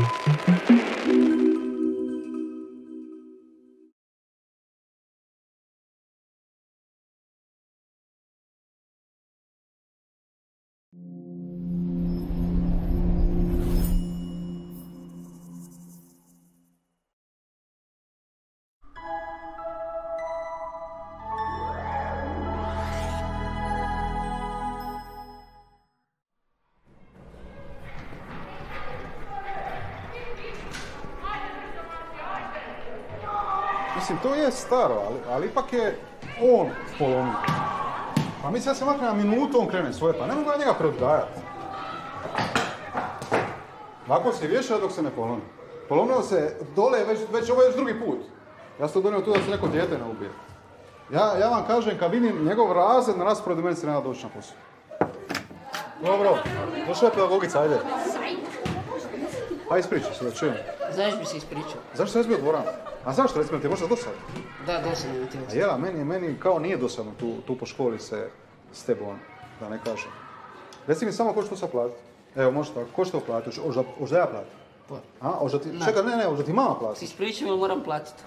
Mislim, to je staro, ali ipak je on polomio. Pa mislim, ja se makne na minutu, on krene svoje, pa ne mogu ja njega preodgajati. Ovako se vješa dok se ne polomi. Polomio se dole, već ovo je drugi put. Ja sam to donio tu da se neko dijete ne ubije. Ja vam kažem, kad vidim njegov razred na rasporedu, meni se nema doći na posao. Dobro, došla je pedagogica, ajde. Pa ispričaj se, da čujem. Zašto bi se ispričao? Zašto se razbio dvoranu? A zašto, recimo, ti je možda dosadno? Da, dosadno ti je. A jela, meni kao nije dosadno tu po školi se s tebom, da ne kažem. Reci mi samo ko će to sad platiti. Evo, može tako, ko će to platiti? Ožda ja platim? A, ožda ti, čekaj, ne, ožda ti mama plati. Si ispričam ili moram platiti?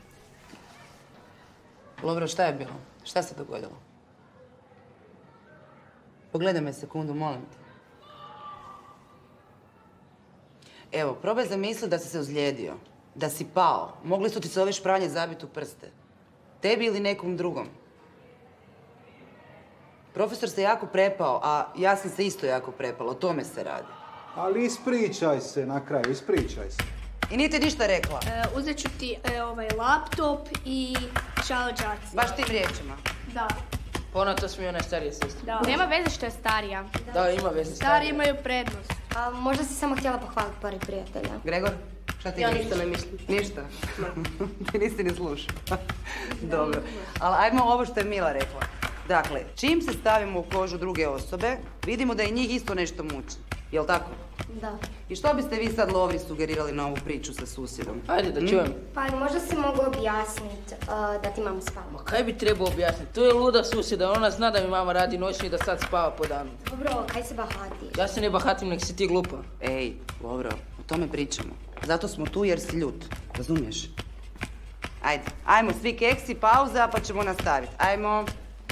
Lovro, šta je bilo? Šta se dogodilo? Pogledaj me sekundu, molim te. Evo, probaj zamisliti da si se ozlijedio. Da si pao. Mogli su ti se ove špranje zabiti u prste. Tebi ili nekom drugom. Profesor se jako prepao, a ja sam se isto jako prepala. O tome se radi. Ali ispričaj se na kraju, ispričaj se. I nije ti ništa rekla. Uzet ću ti ovaj laptop i šalođaci. Baš tim riječima. Da. Ona to smije onaj starije sestre. Da. Nema veze što je starija. Da, ima veze starija. Stari imaju prednost. A možda si samo htjela pohvaliti pored prijatelja. Gregor, šta ti Ja ništa ne mislim. Ništa? Ti nisi ni slušao. Dobro. Ali ajmo ovo što je Mila rekla. Dakle, čim se stavimo u kožu druge osobe, vidimo da i njih isto nešto muči. Jel' tako? Da. I što biste vi sad Lovri sugerirali na ovu priču sa susjedom? Ajde da čujem. Pa možda si mogu objasniti da ti mama spava. Ma kaj bi trebao objasniti? To je luda susjeda, ona zna da mi mama radi noćni i da sad spava po danu. Dobro, kaj se bahatiš? Ja se ne bahatim, nek si ti glupa. Ej, Lovro, o tome pričamo. Zato smo tu jer si ljut. Razumiješ? Ajde, ajmo svi keksi, pauza, pa ćemo nastaviti. Ajmo.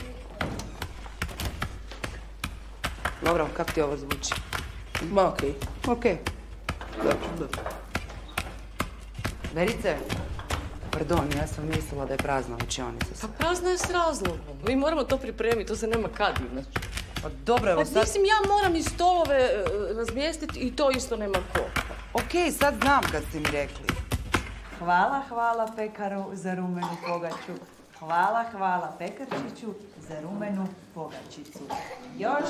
Dobro, kako ti ovo zvuči? Ma okej. Okej. Dobro. Verice, pardon, ja sam mislila da je prazna učionica. Pa prazna je s razlogom. Mi moramo to pripremiti, to se nema kad. Znači. Pa dobro, evo Pa sad... mislim, ja moram i stolove razmjestiti i to isto nema ko. Okej, sad znam kad ste mi rekli. Hvala pekaru za rumenu pogaču. Hvala pekarčiću za rumenu pogačicu. Još,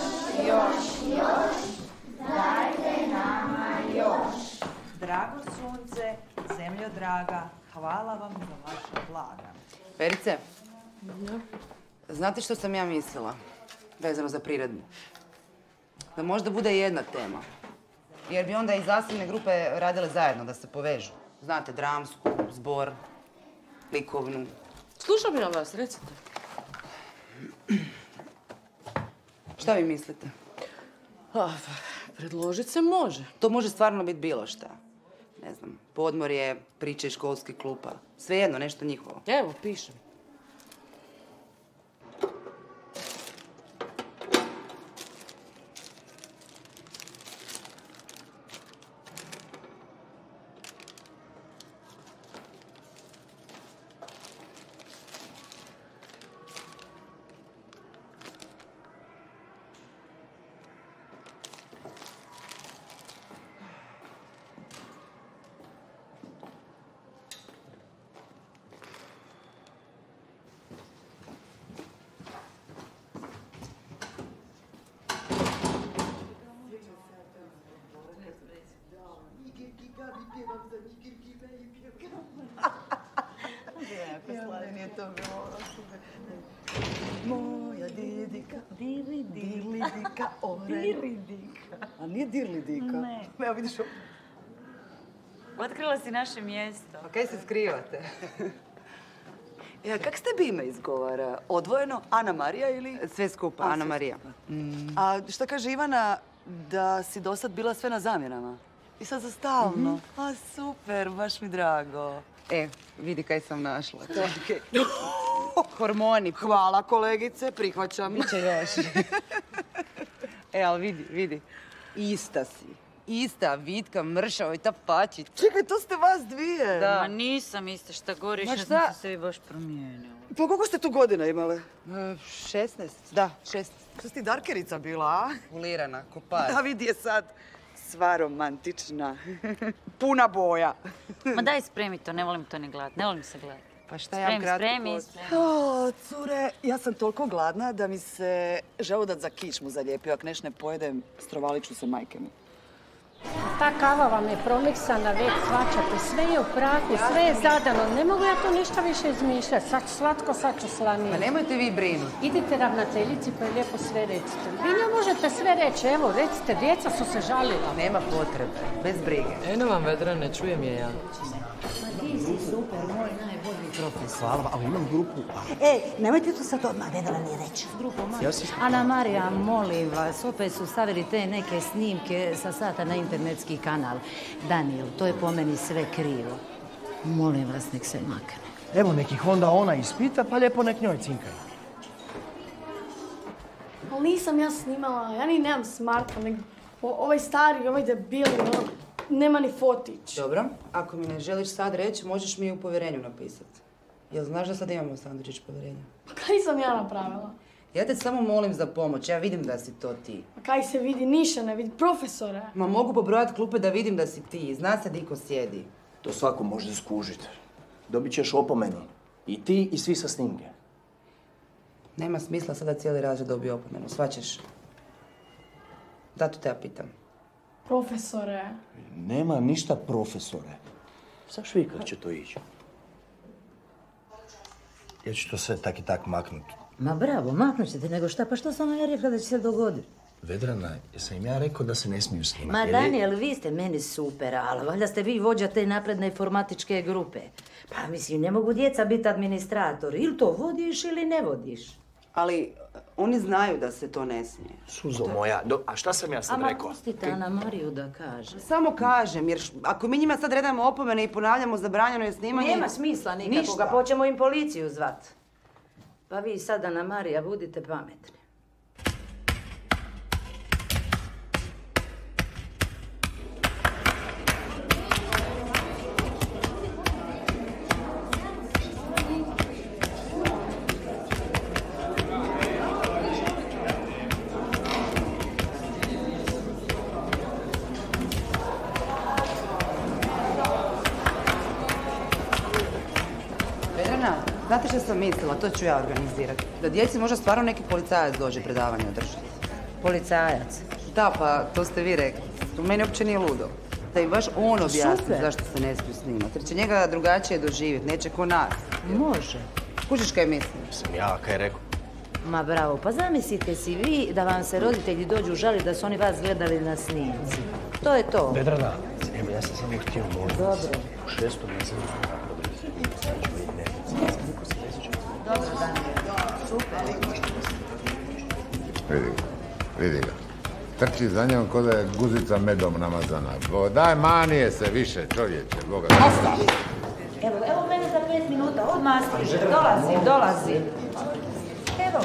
dajte nama još. Drago sunce, zemljo draga, hvala vam za vaša blaga. Verice, znate što sam ja mislila vezano za priredbu? Da možda bude jedna tema. Jer bi onda i zasebne grupe radile zajedno, da se povežu. Znate, dramsku, zbor, likovnu. Slušam ja vas, recite. Šta vi mislite? Predložit se može. To može stvarno biti bilo šta. Ne znam, podmorje, priče iz školskih klupa. Svejedno, nešto njihovo. Evo, pišem. Moja didika, dirlidika, dirlidika. A nije dirlidika? Ne. Evo vidiš ovo. Otkrila si naše mjesto. A kaj se skrivate? Kak ste bi ime izgovara? Odvojeno Ana Marija ili? Sve skupa, Ana Marija. A šta kaže Ivana, da si do sad bila sve na zamjenama? I sad za stalno? A super, baš mi drago. Vidi kaj sam našla. Hormoni. Hvala kolegice, prihvaćam. Biće još. Ali vidi. Ista si. Ista, Vitka, mršava i ta pačić. Čekaj, to ste vas dvije. Da. Ma nisam ista, šta goriš, Ma ja šta? sam se vi baš promijenila. Pa koliko ste tu godina imale? 16, da, 16. Što si ti darkerica bila, a? Fulirana, ko par. A vidi je sad sva romantična. Puna boja. Ma daj spremi to, ne volim to ni gledat, ne volim se gledat. Pa šta ja kratko Spremi. O, cure, ja sam toliko gladna da mi se želudac za kičmu zalijepio. Ak neš ne pojedem, strovalit ću se majke mi. Ta kava vam je promiksana, već svačate, sve je u prahu, sve je zadano. Ne mogu ja to ništa više izmišljati. Sad ću slatko, sad ću slanije. Pa nemojte vi brinuti. Idite ravnateljici pa je lijepo sve recite. Vi ne možete sve reći, evo recite, djeca su se žalila. Nema potrebe, bez brige. Eno vam vedra, ne čujem je ja. Ti si super, moj najbolji profesor. Hvala, ali imam grupu. Nemojte to sad odmah Vedra ni reći. Ana Marija, molim vas, opet su stavili te neke snimke sa sata na internetski kanal. Daniel, to je po meni sve krivo. Molim vas, nek se makne. Evo, nek ih onda ona ispita, pa lijepo nek njoj cinkaju. Ali nisam ja snimala, ja ni nemam smartphone. Ovaj stari, ovaj debili, nema ni fotić. Dobro, ako mi ne želiš sad reći, možeš mi u povjerenju napisati. Jel znaš da sad imamo Sandrić povjerenja? Pa kaj sam ja napravila? Ja te samo molim za pomoć, ja vidim da si to ti. Pa kaj se vidi, niša ne vidi, profesore. Ma mogu pobrojati klupe da vidim da si ti, zna se di ko sjedi. To svako može skužiti. Dobit ćeš opomenu. I ti i svi sa snimke. Nema smisla sada cijeli razred dobije opomenu, shvaćaš? Zato te ja pitam. Profesore. Nema ništa profesore. Saš vi kad će to ići? Ja ću to sve tak i tak maknuti. Ma bravo, maknut ćete, nego šta, pa što sam ja rekla da će se dogoditi? Vedrana, jesam im ja rekao da se ne smiju snimati? Ma Daniel, vi ste meni super, ali valjda ste vi vođa te napredne informatičke grupe. Pa mislim, ne mogu djeca biti administratori, ili to vodiš ili ne vodiš. Ali oni znaju da se to ne smije. Suzo moja, a šta sam ja sad rekao? Ama pustite Ana Mariju da kaže. Samo kažem, jer ako mi njima sad redamo opomene i ponavljamo zabranjeno je snimanje... Nema smisla nikakvoga, počemo im policiju zvat. Pa vi sad, Ana Marija, budite pametni. Znate što sam mislila, to ću ja organizirati. Da djeci možda stvarno neki policajac dođe predavanje održati. Policajac? Da, pa to ste vi rekli. To meni uopće nije ludo. Da im baš on objasni zašto se ne smiju snimati. Jer će njega drugačije doživjeti, neće ko nas. Može. Kužiš kaj mislim? Sam ja kaj rekao. Ma bravo, pa zamislite si vi da vam se roditelji dođu žaliti da su oni vas gledali na snimci. To je to. Vedrana, evo ja sam samo htio možda. Dobro. U 6. mjesecu Dobro, Daniel. Super. Vidi ga. Trči za njom ko da je guzica medom namazana. Daj, manije se više, čovječe, Boga. Ostavi! Evo mene za 5 minuta, odmah stiže. Dolazim. Evo.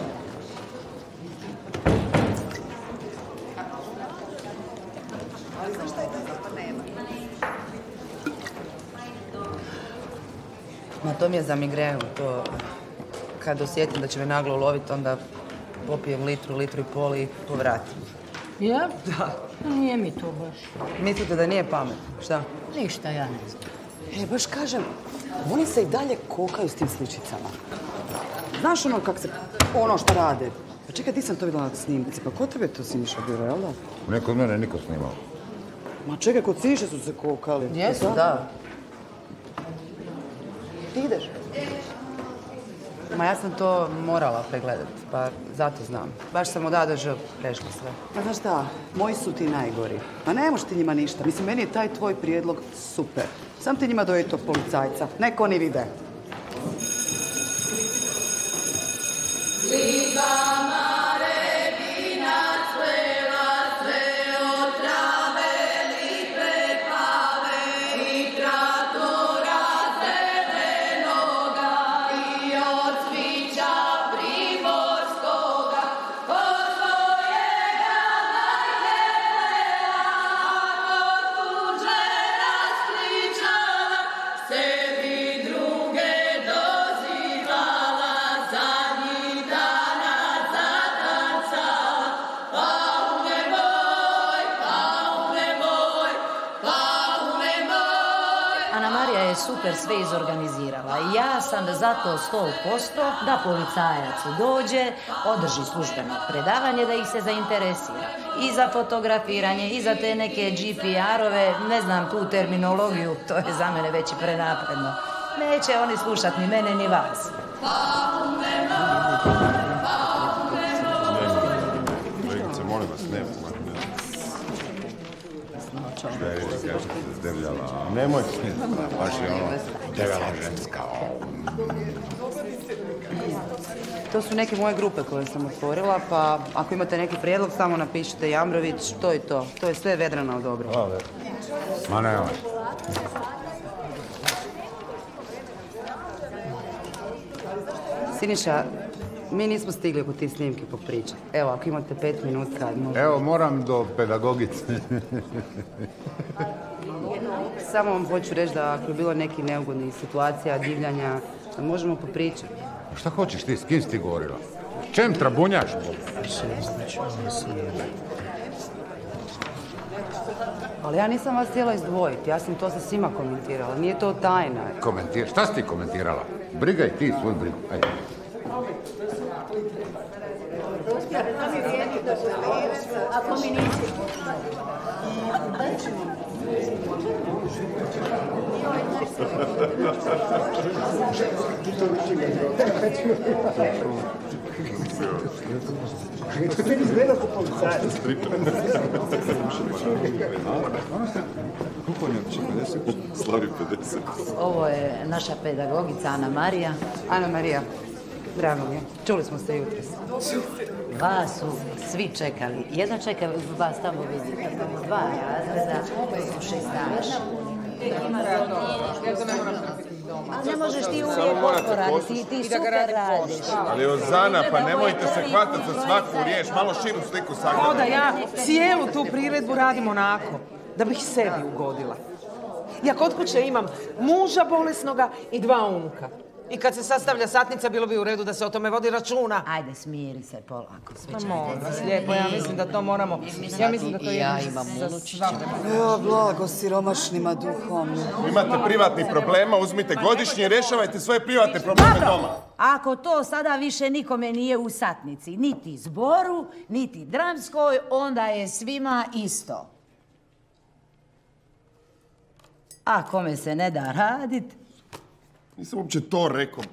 Ma to mi je za migrenu, to... Kad osjetim da će me naglo uloviti, onda popijem litru i pol i povratim. Ja? Da. Nije mi to baš. Mislite da nije pametno? Šta? Ništa, ja ne znam. Baš kažem, oni se i dalje kokaju s tim sličicama. Znaš ono što rade? Pa čekaj, ti sam to vidjela na snimci, pa ko tebe to Siniša bilo, jel da? Ne kod mene niko snimao. Ma čekaj, kod Siniše su se kokali. Jesu, da. Ti ideš? Ma ja sam to morala pregledati, pa zato znam. Baš sam od A do Ž prešla sve. Pa znaš šta, moji su ti najgori. Ma ne možeš ti njima ništa. Mislim, meni je taj tvoj prijedlog super. Sam ti njima doji tog policajca. Nek oni vide. Lipa super sve izorganizirala. Ja sam za to 100% da policajac dođe, održi službeno predavanje da ih se zainteresira. I za fotografiranje, i za te neke GPR-ove, ne znam tu terminologiju, to je za mene već i prenapredno. Neće oni slušat ni mene ni vas. Kolegice, molim vas, ne. Šta je kažete, zdevljala? Nemojte. Baš je ono, devela ženska. To su neke moje grupe koje sam otvorila, pa ako imate neki prijedlog, samo napišite Jamrović, to je to. To je sve Vedrana odobrila. Ma nemoj. Siniša, mi nismo stigli oko tih snimki popričati. Evo, ako imate 5 minuta, možda... Evo, moram do pedagogice. Samo vam hoću reći da ako je bilo nekih neugodnih situacija, divljanja, da možemo popričati. Šta hoćeš ti, s kim si ti govorila? Čem trabunjaš? Ali ja nisam vas htjela izdvojiti, ja sam to sa svima komentirala, nije to tajna. Šta si ti komentirala? Brigaj ti svoju brigu, ajde. Ako mi nisi. Izgleda ko policajac. Slavi 50. Ovo je naša pedagogica Ana Marija. Ana Marija, drago mi je. Čuli smo se jutros. Vas su svi čekali. Jedno čeka vas tamo vidite. 2 razreda, 6 staša. Ali ne možeš ti uvijek ovako raditi, ti super radiš. Ali Ozana, pa nemojte se hvatati za svaku riječ, malo širu sliku sagledati. Kao da ja cijelu tu priredbu radim onako, da bih sebi ugodila. Ja kod kuće imam muža bolesnoga i 2 unuka. I kad se sastavlja satnica, bilo bi u redu da se o tome vodi računa. Ajde, smiri se polako, sve će molim vas, lijepo, ja mislim da to moramo... Ja mislim da to je... Ja imam unučića. Jo, blago siromašnima duhom. Imate privatnih problema, uzmite godišnje i rješavajte svoje privatne probleme doma. Ako to sada više nikome nije u satnici, niti zboru, niti dramskoj, onda je svima isto. A kome se ne da radit... Nisam uopće to rekao.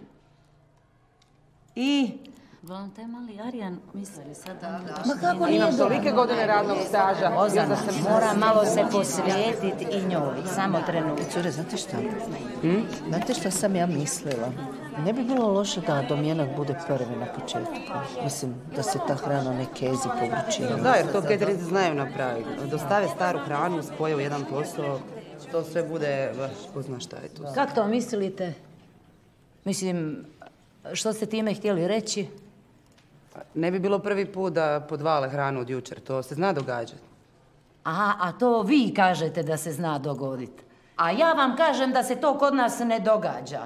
I? Volim taj mali Arijan, mislili sad da... Ma kako nije imam tolike godine radnog staža. Ozana, mora malo se posvijetiti i njoj. Samo trenutak. Cure, znate šta? Znate šta sam ja mislila? Ne bi bilo loše da domjenak bude prvi na početku. Mislim, da se ta hrana ne kezi po vrućini. Da, jer to caterinzi znaju napraviti. Dostave staru hranu, spoje u jedan posao, to sve bude, ko zna šta je to. Kako to mislite? Mislim, što ste time htjeli reći? Ne bi bilo prvi put da podvale hranu od jučer, to se zna događati. Aha, a to vi kažete da se zna dogoditi. A ja vam kažem da se to kod nas ne događa.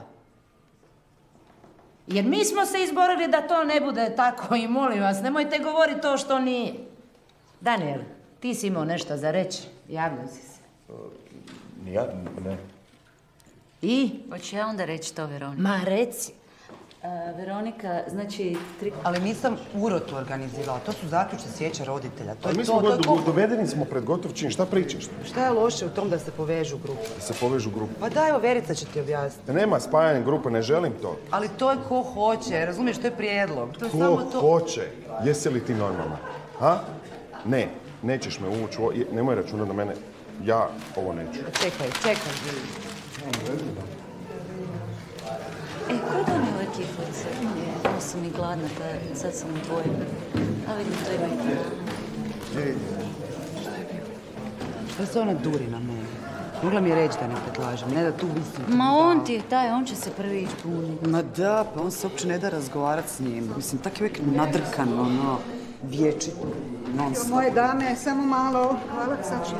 Jer mi smo se izborili da to ne bude tako i molim vas, nemojte govoriti to što nije. Daniel, ti si imao nešto za reći, javio si se. Ja, ne. I? Hoću ja onda reći to, Veronika. Ma reci. Veronika, znači... Ali nisam urotu organizirala, to su zaključne svijeće roditelja. To je mi to, smo dovedeni smo pred gotov čin, šta pričaš? Šta je loše u tom da se povežu grupe? Da se povežu grupe. Pa daj, evo Verica će ti objasniti. Nema spajanja grupe, ne želim to. Ali to je ko hoće, razumiješ, to je prijedlog. To je Ko samo to... hoće? Jesi li ti normalna? Ha? Ne, nećeš me uvući, nemoj računati na mene. Ja ovo neću. Čekaj. Ko je donio ove kiflice? Ja sam i gladna, pa sad sam u dvojima. A vidim, to ima i Šta se ona duri na mene? Mogla mi je reći da ne predlažem, ne da tu visim. Ma on ti je taj, on će se prvi ispuniti. Ma da, pa on se uopće ne da razgovarati s njim. Mislim, tak je uvijek nadrkan, ono, vječit, non-stop. Moje dame, samo malo. Hvala, Saša.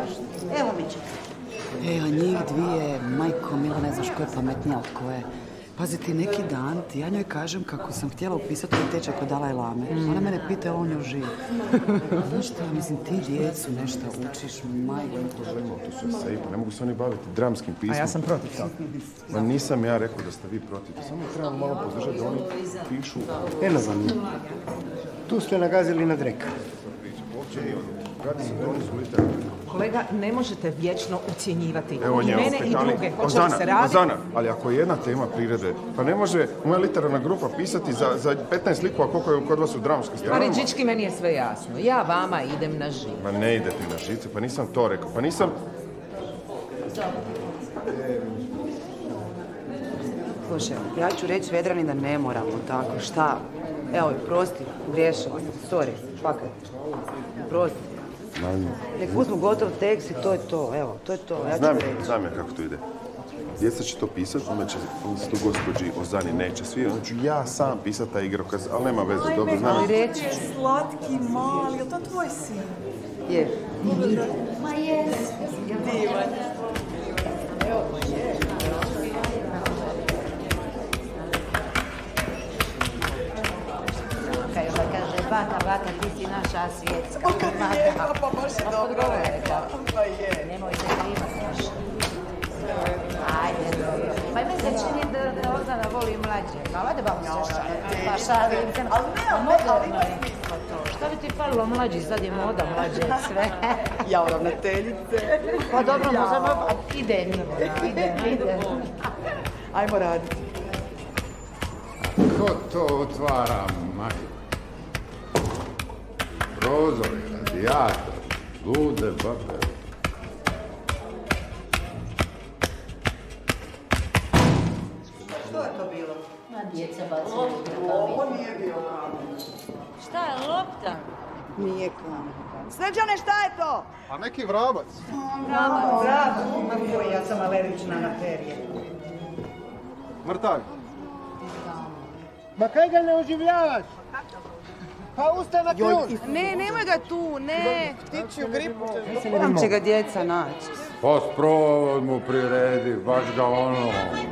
Evo mi će. A njih dvije, majko mila, ne znaš ko je pametnija od koje. Pazi ti, neki dan ti ja njoj kažem kako sam htjela upisati ovaj tečaj kod Dalaj Lame. Ona mene pita on još živ. Znaš šta, mislim, ti djecu nešto učiš, majko. To su sejpa, ne mogu se oni baviti dramskim pismom. A ja sam protiv toga. Ma nisam ja rekao da ste vi protiv. Samo trebamo malo podržati da oni pišu. Ne znam. Tu ste nagazili na dreka. Kolega, ne možete vječno ucjenjivati i Evo nje mene opet, i druge. Hoće li se raditi? Ozana, ali ako je jedna tema priredbe, pa ne može moja literarna grupa pisati za 15 likova koliko je kod vas u dramskoj strani. Ali Đički, meni je sve jasno. Ja vama idem na živ. Ma ne idete na žice, pa nisam to rekao. Pa nisam... Slušaj, ja ću reći Vedrani da ne moramo tako, šta? Evo, prosti, griješila sam, sorry, fakat. Prosti. Nek uzmu gotov tekst i to je to, evo, to je to, ja ću reći. Znam ja kako to ide. Djeca će to pisati, onda će to gospođi Ozani neće svi, onda ću ja sam pisati taj igrokaz, ali nema veze, dobro znam. Ali reći ću. Slatki mali, je to tvoj sin? Je. Ma je. Divan. Evo, je. Baka, ti si naša svjetska. O, kad je, pa baš je dobro rekla. Pa je. Nemojte primati naša. Ajde, dobro. Pa meni se čini da Ozana voli mlađe. Pa vade babu se šalim. Pa šalim se. Ali ne. Šta bi ti falilo mlađi? Sad je moda mlađe sve. Ja ravnateljice. Pa dobro, možemo... Ide. Ajmo raditi. Ko to otvara, majko? Prozor, radijator, lude babe. Što je to bilo? Ma djeca bacaju. Ovo nije bio kamen. Šta je lopta? Nije kamen. Sređane, šta je to? A neki vrabac. Vrabac. Ja sam alergična na perje. Mrtav. Ma kaj ga ne oživljavaš? Pa ustaj na ključ! Ne, nemoj ga tu, ne. Ptičju gripu. Tam će ga djeca naći. Postprovod mu priredi, baš ga ono...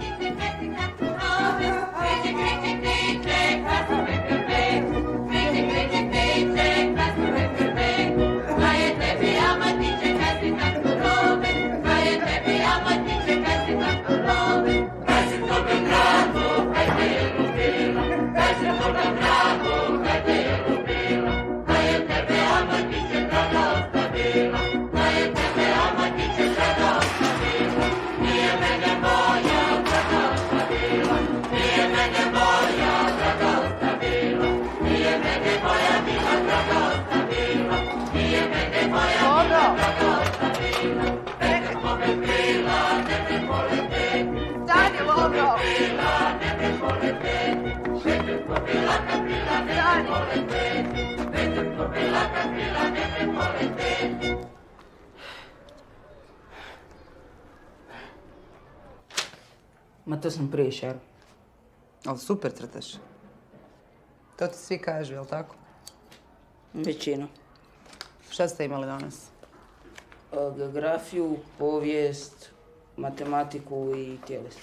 Ma to sam prije šer. Ali super crtaš. To ti svi kažu, jel tako? Većina. Šta ste imali danas? Geografiju, povijest, matematiku i tjelesno.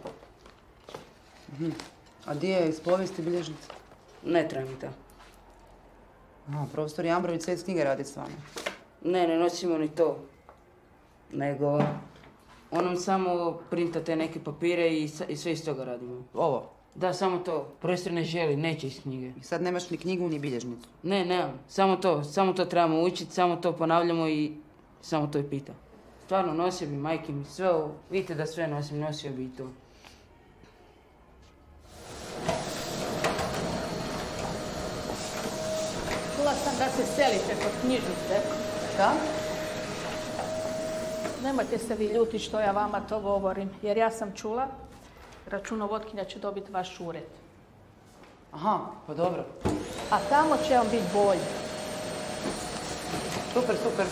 A di je iz povijesti bilježnica? Ne treba mi ta. Profesor Jambrović sve iz knjige radi s vama. Ne nosimo ni to. Nego, on nam samo printa te neke papire i sve iz toga radimo. Ovo? Da, samo to. Profesor ne želi, neće iz knjige. I sad nemaš ni knjigu ni bilježnicu? Ne, nemam. Samo to trebamo učiti, samo to ponavljamo i samo to je pita. Stvarno, nosio bi majke mi sve ovo. Vidite da sve nosim, nosio bi i to. Čula sam da se selite kod knjižnice. Šta? Nemojte se vi ljuti što ja vama to govorim, jer ja sam čula, računovodkinja će dobiti vaš ured. Aha, pa dobro. A tamo će vam biti bolje. Super, super.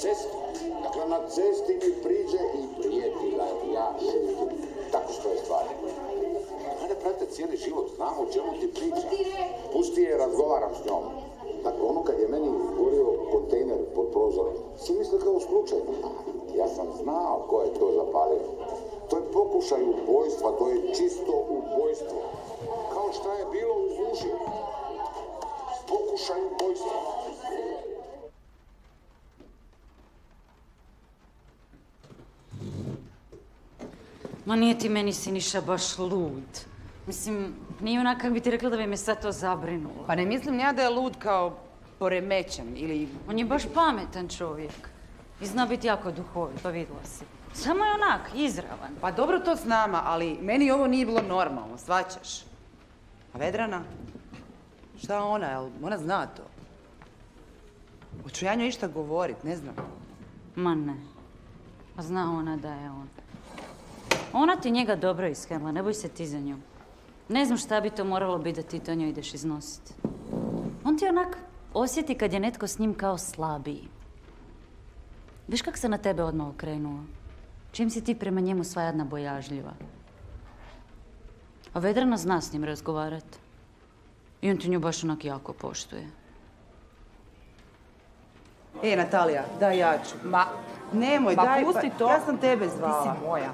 cesti. Dakle, na cesti mi priđe i prijeti da ja šutim. Tako što je stvar. Mene prate cijeli život, znam o čemu ti pričam. Pusti je, razgovaram s njom. Dakle, ono kad je meni gorio kontejner pod prozorom, si mislio kao slučajno. Ja sam znao ko je to zapalio. To je pokušaj ubojstva, to je čisto ubojstvo. Kao šta je bilo u Zuži. Pokušaj ubojstva. Ma nije ti meni, Siniša, baš lud. Mislim, nije onak kak bi ti rekla da bi me sad to zabrinulo. Pa ne mislim ja da je lud kao poremećen ili... On je baš pametan čovjek. I zna biti jako duhovit, pa vidjela si. Samo je onak, izravan. Pa dobro to s nama, ali meni ovo nije bilo normalno, shvaćaš? A Vedrana? Šta ona, jel ona zna to? Hoću ja njoj išta govorit, ne znam. Ma ne. Pa zna ona da je on. Ona ti njega dobro iskrila, ne boj se ti za nju. Ne znam šta bi to moralo biti da ti to njoj ideš iznositi. On ti onak osjeti kad je netko s njim kao slabiji. Viš kak se na tebe odmah okrenuo? Čim si ti prema njemu sva jedna bojažljiva. A Vedrana zna s njim razgovarat. I on ti nju baš onak jako poštuje. Natalija, daj ja ću. Ma, nemoj, daj, pusti to. Ja sam tebe zvala. Ti si moja.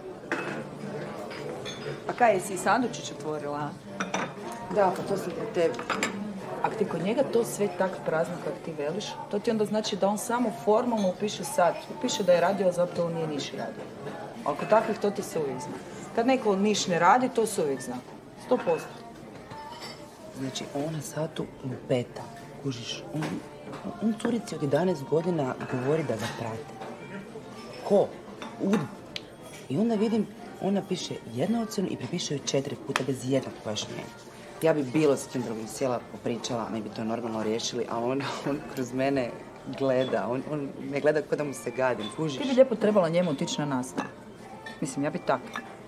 A kaj, jesi i sandučić otvorila, a? Da, pa to sam kod tebe. Ako ti kod njega to sve tak prazno kak ti veliš, to ti onda znači da on samo formalno upiše sad. Upiše da je radio, a zapravo nije niš radio. A kod takvih to ti se uvijek zna. Kad neko niš ne radi, to se uvijek zna. 100%. Znači, ona sad tu lupeta, kužiš. On curici od 11 godina govori da ga prate. Ko? Ud. I onda vidim, ona piše jednu ocjenu i prepiše ju 4 puta bez jednog pojašnjenja. Ja bi bilo s tim drugim sjela, popričala, mi bi to normalno riješili, a on kroz mene gleda. On me gleda kao da mu se gadim, kužiš? Ti bi lijepo trebala njemu otići na nastavu. Mislim, ja bi tako.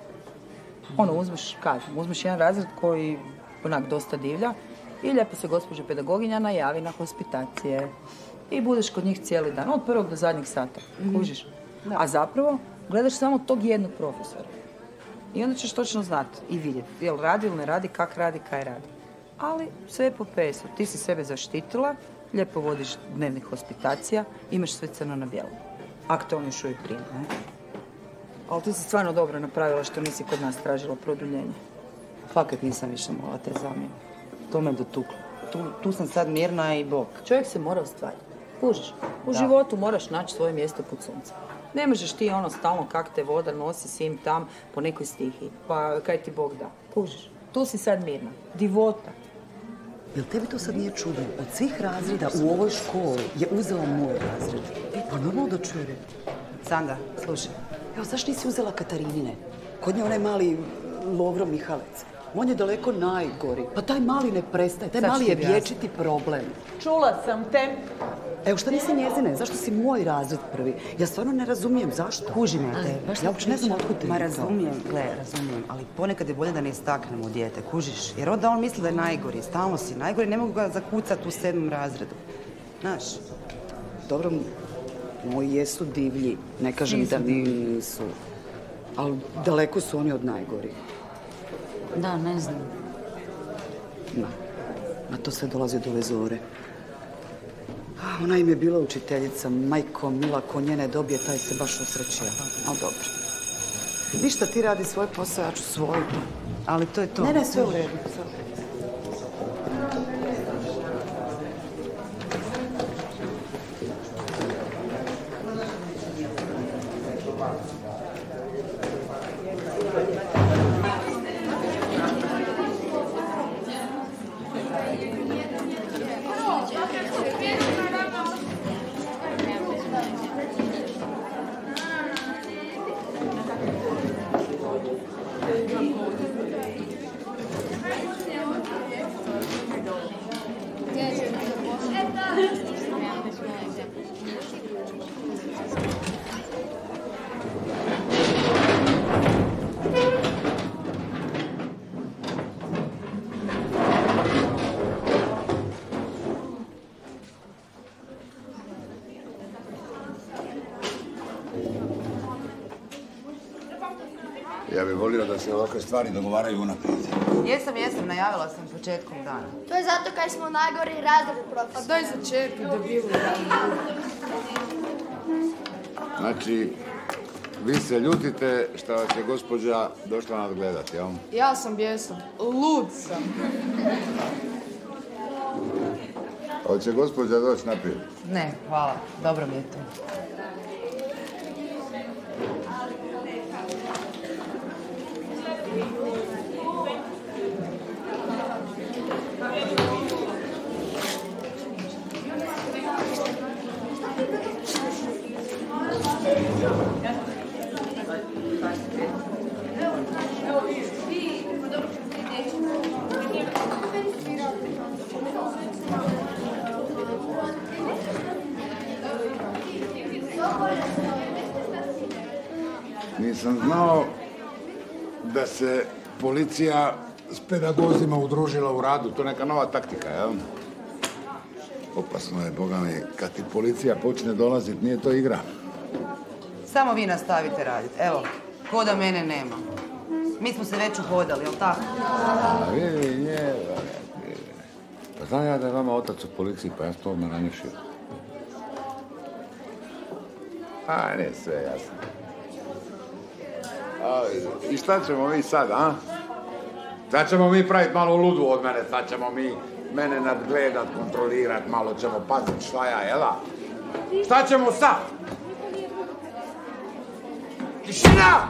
Uzmeš jedan razred koji onak dosta divlja i lijepo se gospođa pedagoginja najavi na hospitacije. I budeš kod njih cijeli dan, od prvog do zadnjeg sata, kužiš? A zapravo gledaš samo tog jednog profesora. I onda ćeš točno znati i vidjeti jel radi ili ne radi, kak radi, kaj radi. Ali sve je po pesu. Ti si sebe zaštitila, lijepo vodiš dnevnih hospitacija, imaš sve crno na bijelo. Aktualno još uvijek prije, ne? Ali ti si stvarno dobro napravila što nisi kod nas tražila produljenje. Fakat nisam više mogla te zamjene. To me dotuklo. Tu sam sad mirna i bok. Čovjek se mora ostvariti. Kužiš, u životu moraš naći svoje mjesto pod suncem. Ne možeš ti stalno kak te voda nosi sim tam po nekoj stihiji. Pa kaj ti Bog da. Kužiš, tu si sad mirna. Divota. Jel tebi to sad nije čudno? Od svih razreda u ovoj školi je uzela moj razred. Pa normalno da čuje. Sanda, slušaj. Evo, zašto nisi uzela Katarinine? Kod nje onaj mali Lovro Mihalec. On je daleko najgori. Pa taj mali ne prestaje. Taj mali je vječiti problem. Čula sam te. Evo, šta nisi njezine? Zašto si moj razred prvi? Ja stvarno ne razumijem zašto. Kužim ja te. Ja uopće ne znam otkud te. Ma razumijem, ali ponekad je bolje da ne istaknemo dijete, kužiš? Jer onda on misli da je najgori, stalno si najgori, ne mogu ga zakucati u 7. razredu. Znaš? Dobro, moji jesu divlji. Ne kažem da nisu. Ali daleko su oni od najgori. Da, ne znam. Na to sve dolazi od ove Zore. Ona im je bila učiteljica, majko mila, ko nje ne dobije, taj se baš usrećio. Ali dobro. Ništa, ti radi svoj posao, ja ću svoj. Ali to je to. Ne, sve u redu. Ja bih volio da se ovakve stvari dogovaraju unaprijed. Jesam, najavila sam početkom dana. To je zato kaj smo najgori razred, profesor. A daj začepi, debilu. Znači, vi se ljutite što vas je gospođa došla nadgledati, jel? Ja sam bijesan. Lud sam. Hoće gospođa doći naprijed? Ne, hvala. Dobro mi je to. Nisam znao da se policija s pedagozima udružila u radu. To je neka nova taktika, jel? Opasno je, boga mi, kad ti policija počne dolazit, nije to igra. Samo vi nastavite raditi. Evo, ko da mene nema. Mi smo se već uhodali, jel tako? A vidi, njeva. Pa znam ja da je vama otac u policiji, pa ja sam to odmah nanjušio. A, ne, sve jasno. I šta ćemo mi sad, a? Sad ćemo mi praviti malo ludu od mene, sad ćemo mi mene nadgledat, kontrolirat, malo ćemo pazit šta ja, jela? Šta ćemo sad? Tišina!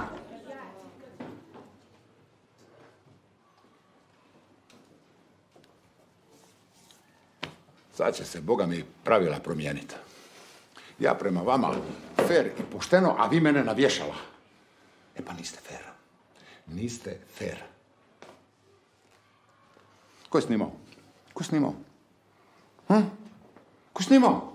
Sad će se, boga mi, pravila promijeniti. Ja prema vama fer i pošteno, a vi mene navješala. E pa niste fer. Niste fer. Ko je snimao? Ko je snimao? Ko je snimao?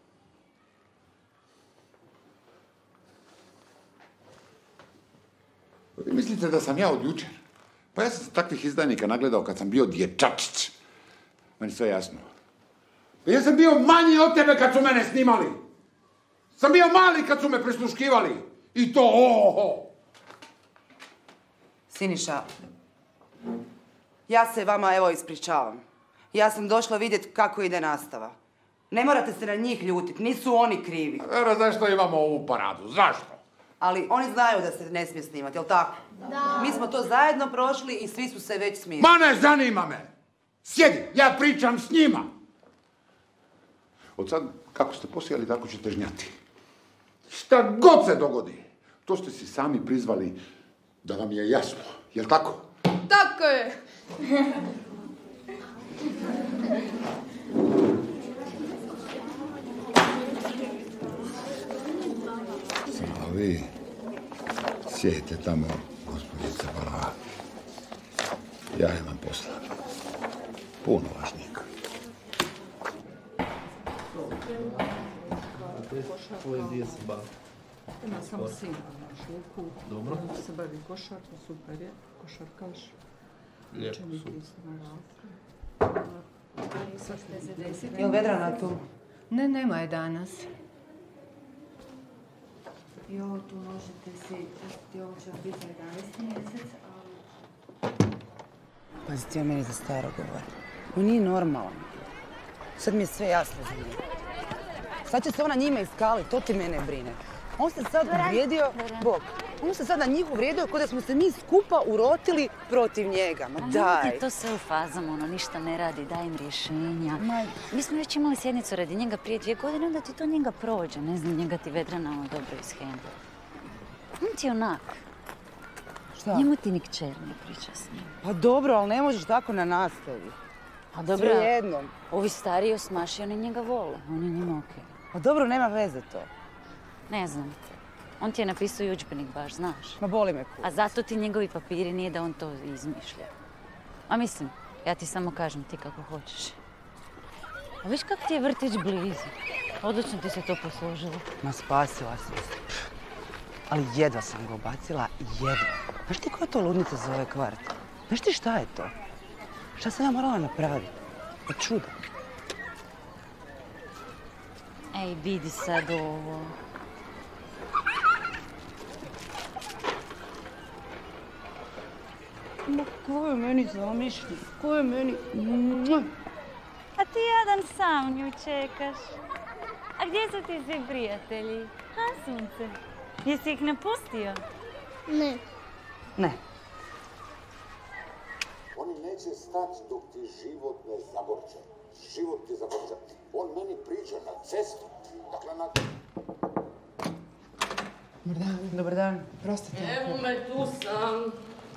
Vi mislite da sam ja od jučer? Pa ja sam se takvih izdajnika nagledao kad sam bio dječačić. Meni sve jasno. Pa ja sam bio manji od tebe kad su mene snimali. Sam bio mali kad su me prisluškivali. I to oho. Siniša, ja se vama evo ispričavam. Ja sam došla vidjeti kako ide nastava. Ne morate se na njih ljutiti, nisu oni krivi. Zašto imamo ovu paradu? Zašto? Ali oni znaju da se ne smije snimati, jel tako? Da. Mi smo to zajedno prošli i svi su se već smirili. Ma ne zanima me! Sjedi, ja pričam s njima! Od sad, kako ste posijali, tako ćete žnjati. Šta god se dogodi, to ste si sami prizvali da vam je jasno, jel tako? Tako je! A vi sjedite tamo, gospođice Balava. Ja imam posla. Puno važnijeg. Ovo je gdje se bavi? Ima samo sin na šluku. Dobro. Se bavi košarkom, super je. Košarkaš. Lijepo, super. Jel Vedrana tu? Ne, nema je danas. I ovo tu možete si, ovo će biti za 11. mjesec, ali... Pazite, ja meni za staro govori. On nije normalan. Sad mi je sve jasno za njih. Sad će se ona njima iskali, to ti mene brine. On se sad uvrijedio, Bog, on se sad na njih uvrijedio kao da smo se mi skupa urotili protiv njega. Ma daj. Ti to sve u fazama, ono ništa ne radi, daj im rješenja. Mi smo već imali sjednicu radi njega prije 2 godine, onda ti to njega prođe. Ne znam, njega ti Vedrana ono dobro ishendla. On ti je onak. Šta? Njemu ti ni kćer ne priča s njim. Pa dobro, ali ne možeš tako na nastavi. A dobro, sve jednom. Ovi stariji osmaši, oni njega vole. On je njima okej. Pa dobro, nema veze to. Ne znam. On ti je napisao i udžbenik baš, znaš. Ma boli me kurac. A zato ti njegovi papiri nije da on to izmišlja. A mislim, ja ti samo kažem ti kako hoćeš. A viš kak ti je vrtić blizu? Odlično ti se to poslužilo. Ma spasila sam se. Ali jedva sam ga ubacila, jedva. Znaš ti koja je to ludnica za ovaj kvart? Znaš ti šta je to? Šta sam ja morala napraviti? Pa čudo. Ej, vidi sad ovo. Ma ko je meni zamišljen? Ko je meni... A ti jadan sam nju čekaš. A gdje su ti svi prijatelji? Ha, sunce? Jesi ih napustio? Ne. Ne. Oni neće stati dok ti život ne zagorče. Život ti zagorče. On meni priđe na cestu. Dakle, na... Dobar dan. Dobar dan. Prostite. Evo me, tu sam.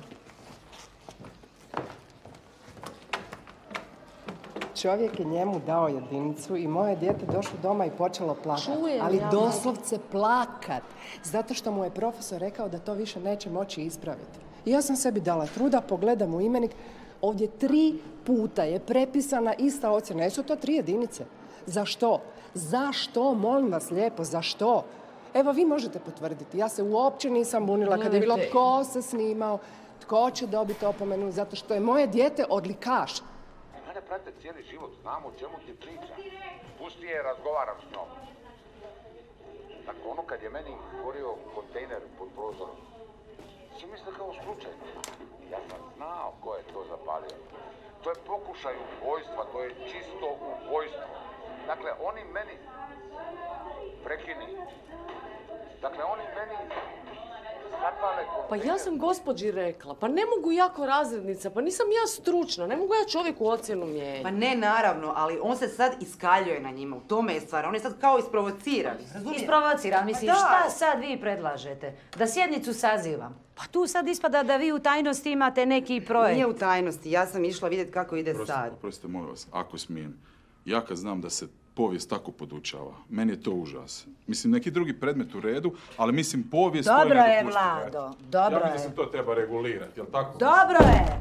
Čovjek je njemu dao jedinicu i moje dijete došlo doma i počelo plakat. Čujem Ali ja, doslovce plakat. Zato što mu je profesor rekao da to više neće moći ispraviti. I ja sam sebi dala truda, pogledam u imenik. Ovdje 3 puta je prepisana ista ocjena. Jesu to 3 jedinice? Za što? Zašto? Molim vas lijepo, za što? Evo, vi možete potvrditi. Ja se uopće nisam bunila kad je bilo tko se snimao, tko će dobiti opomenu, zato što je moje dijete odlikaš. Mene prate cijeli život, znam o čemu ti priča. Pusti je, razgovaram s njom. Dakle, ono kad je meni gorio kontejner pod prozorom, si misle kao slučajno. Ja sam znao ko je to zapalio. To je pokušaj ubojstva, to je čisto ubojstvo. Dakle, oni meni prekini. Dakle, oni meni zapale kontejner. Pa ja sam gospođi rekla, pa ne mogu ja ko razrednica, pa nisam ja stručna, ne mogu ja čovjeku ocjenu mijenjati. Pa ne, naravno, ali on se sad iskaljuje na njima, u tome je stvar. On je sad kao isprovociran. Isprovociran, mislim, šta sad vi predlažete? Da sjednicu sazivam? Pa tu sad ispada da vi u tajnosti imate neki projekt. Nije u tajnosti, ja sam išla vidjeti kako ide sad. Oprostite, molim vas, ako smijem. Ja kad znam da se povijest tako podučava, meni je to užas. Mislim, neki drugi predmet u redu, ali mislim povijest... Dobro je, Vlado, dobro je. Ja mislim da se to treba regulirati, jel tako? Dobro je!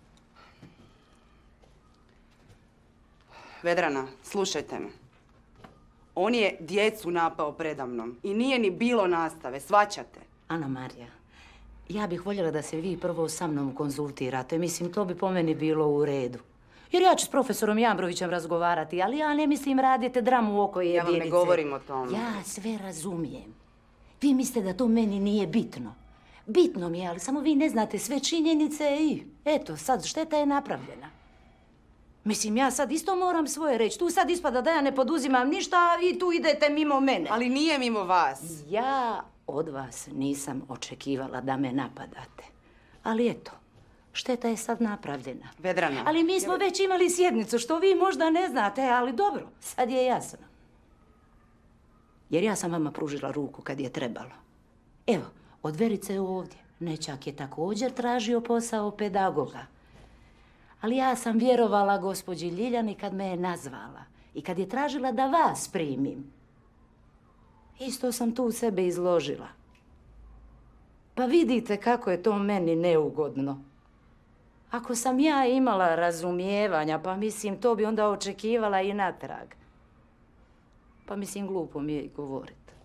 Vedrana, slušajte me. On je djecu napao predamnom i nije ni bilo nastave, shvaćate? Ana Marija, ja bih voljela da se vi prvo sa mnom konzultirate. Mislim, to bi po meni bilo u redu. Jer ja ću s profesorom Jambrovićem razgovarati, ali ja ne mislim radite dramu u oko jedinice. Ja vam ne govorim o tome. Ja sve razumijem. Vi mislite da to meni nije bitno. Bitno mi je, ali samo vi ne znate sve činjenice i eto, sad šteta je napravljena. Mislim, ja sad isto moram svoje reći. Tu sad ispada da ja ne poduzimam ništa, a vi tu idete mimo mene. Ali nije mimo vas. Ja od vas nisam očekivala da me napadate. Ali eto, šteta je sad napravljena. Vedrana. Ali mi smo već imali sjednicu, što vi možda ne znate, ali dobro, sad je jasno. Jer ja sam vama pružila ruku kad je trebalo. Evo, od Verice ovdje. Nečak je također tražio posao pedagoga. Ali ja sam vjerovala gospođi Ljiljani kad me je nazvala i kad je tražila da vas primim. Isto sam tu sebe izložila. Pa vidite kako je to meni neugodno. Ako sam ja imala razumijevanja, pa mislim to bi onda očekivala i natrag. Pa mislim glupo mi je i govoriti.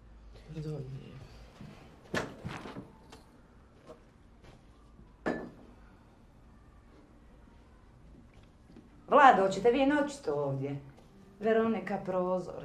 Vlado, hoćete vi noćiti ovdje? Veronika prozor.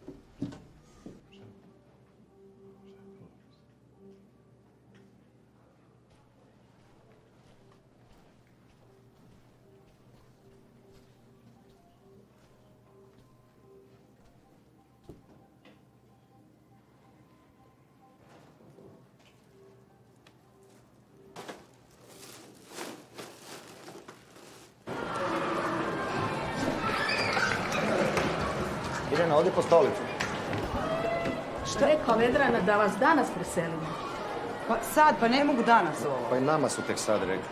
Irena, odi po stolicu. Što je rekao Vedrana da vas danas preselimo? Pa sad, pa ne mogu danas ovo. Pa i nama su tek sad rekli.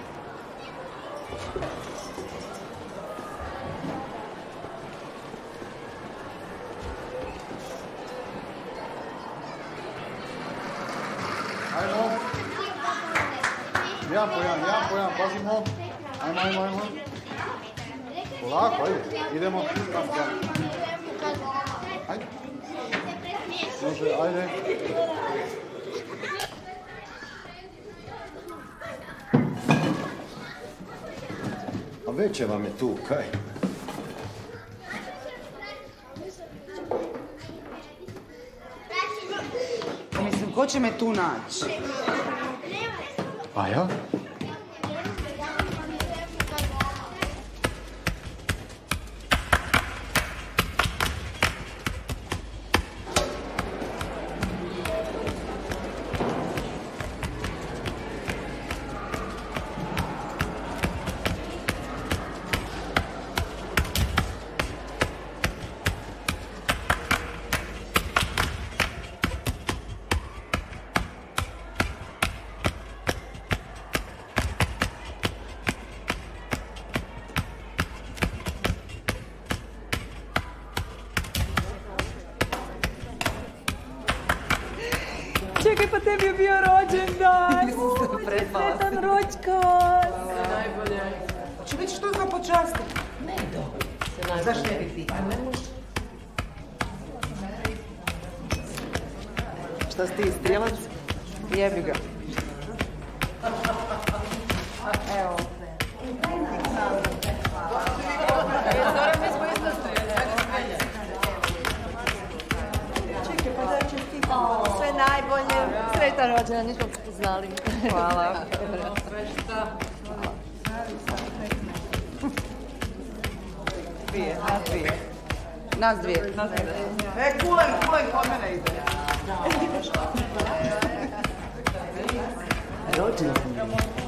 Ajmo. Jedan po jedan, pazimo. Ajmo. Polako, ajde, idemo. Ajde. Može, ajde. A veće vam je tu, kaj? Mislim, ko će me tu naći? A ja? Čekaj, pa tebi je bio rođendan. Sretan rođkos. Najbolje. Če već što za počasti? Ne do. Zašto ne bi ti? Šta si ti, strijelac? Jebi ga. Evo. Sve najbolje. Sretan rođendan, nismo znali. Hvala. Nas dvije. Kulen, kod mene ide. Rođendan.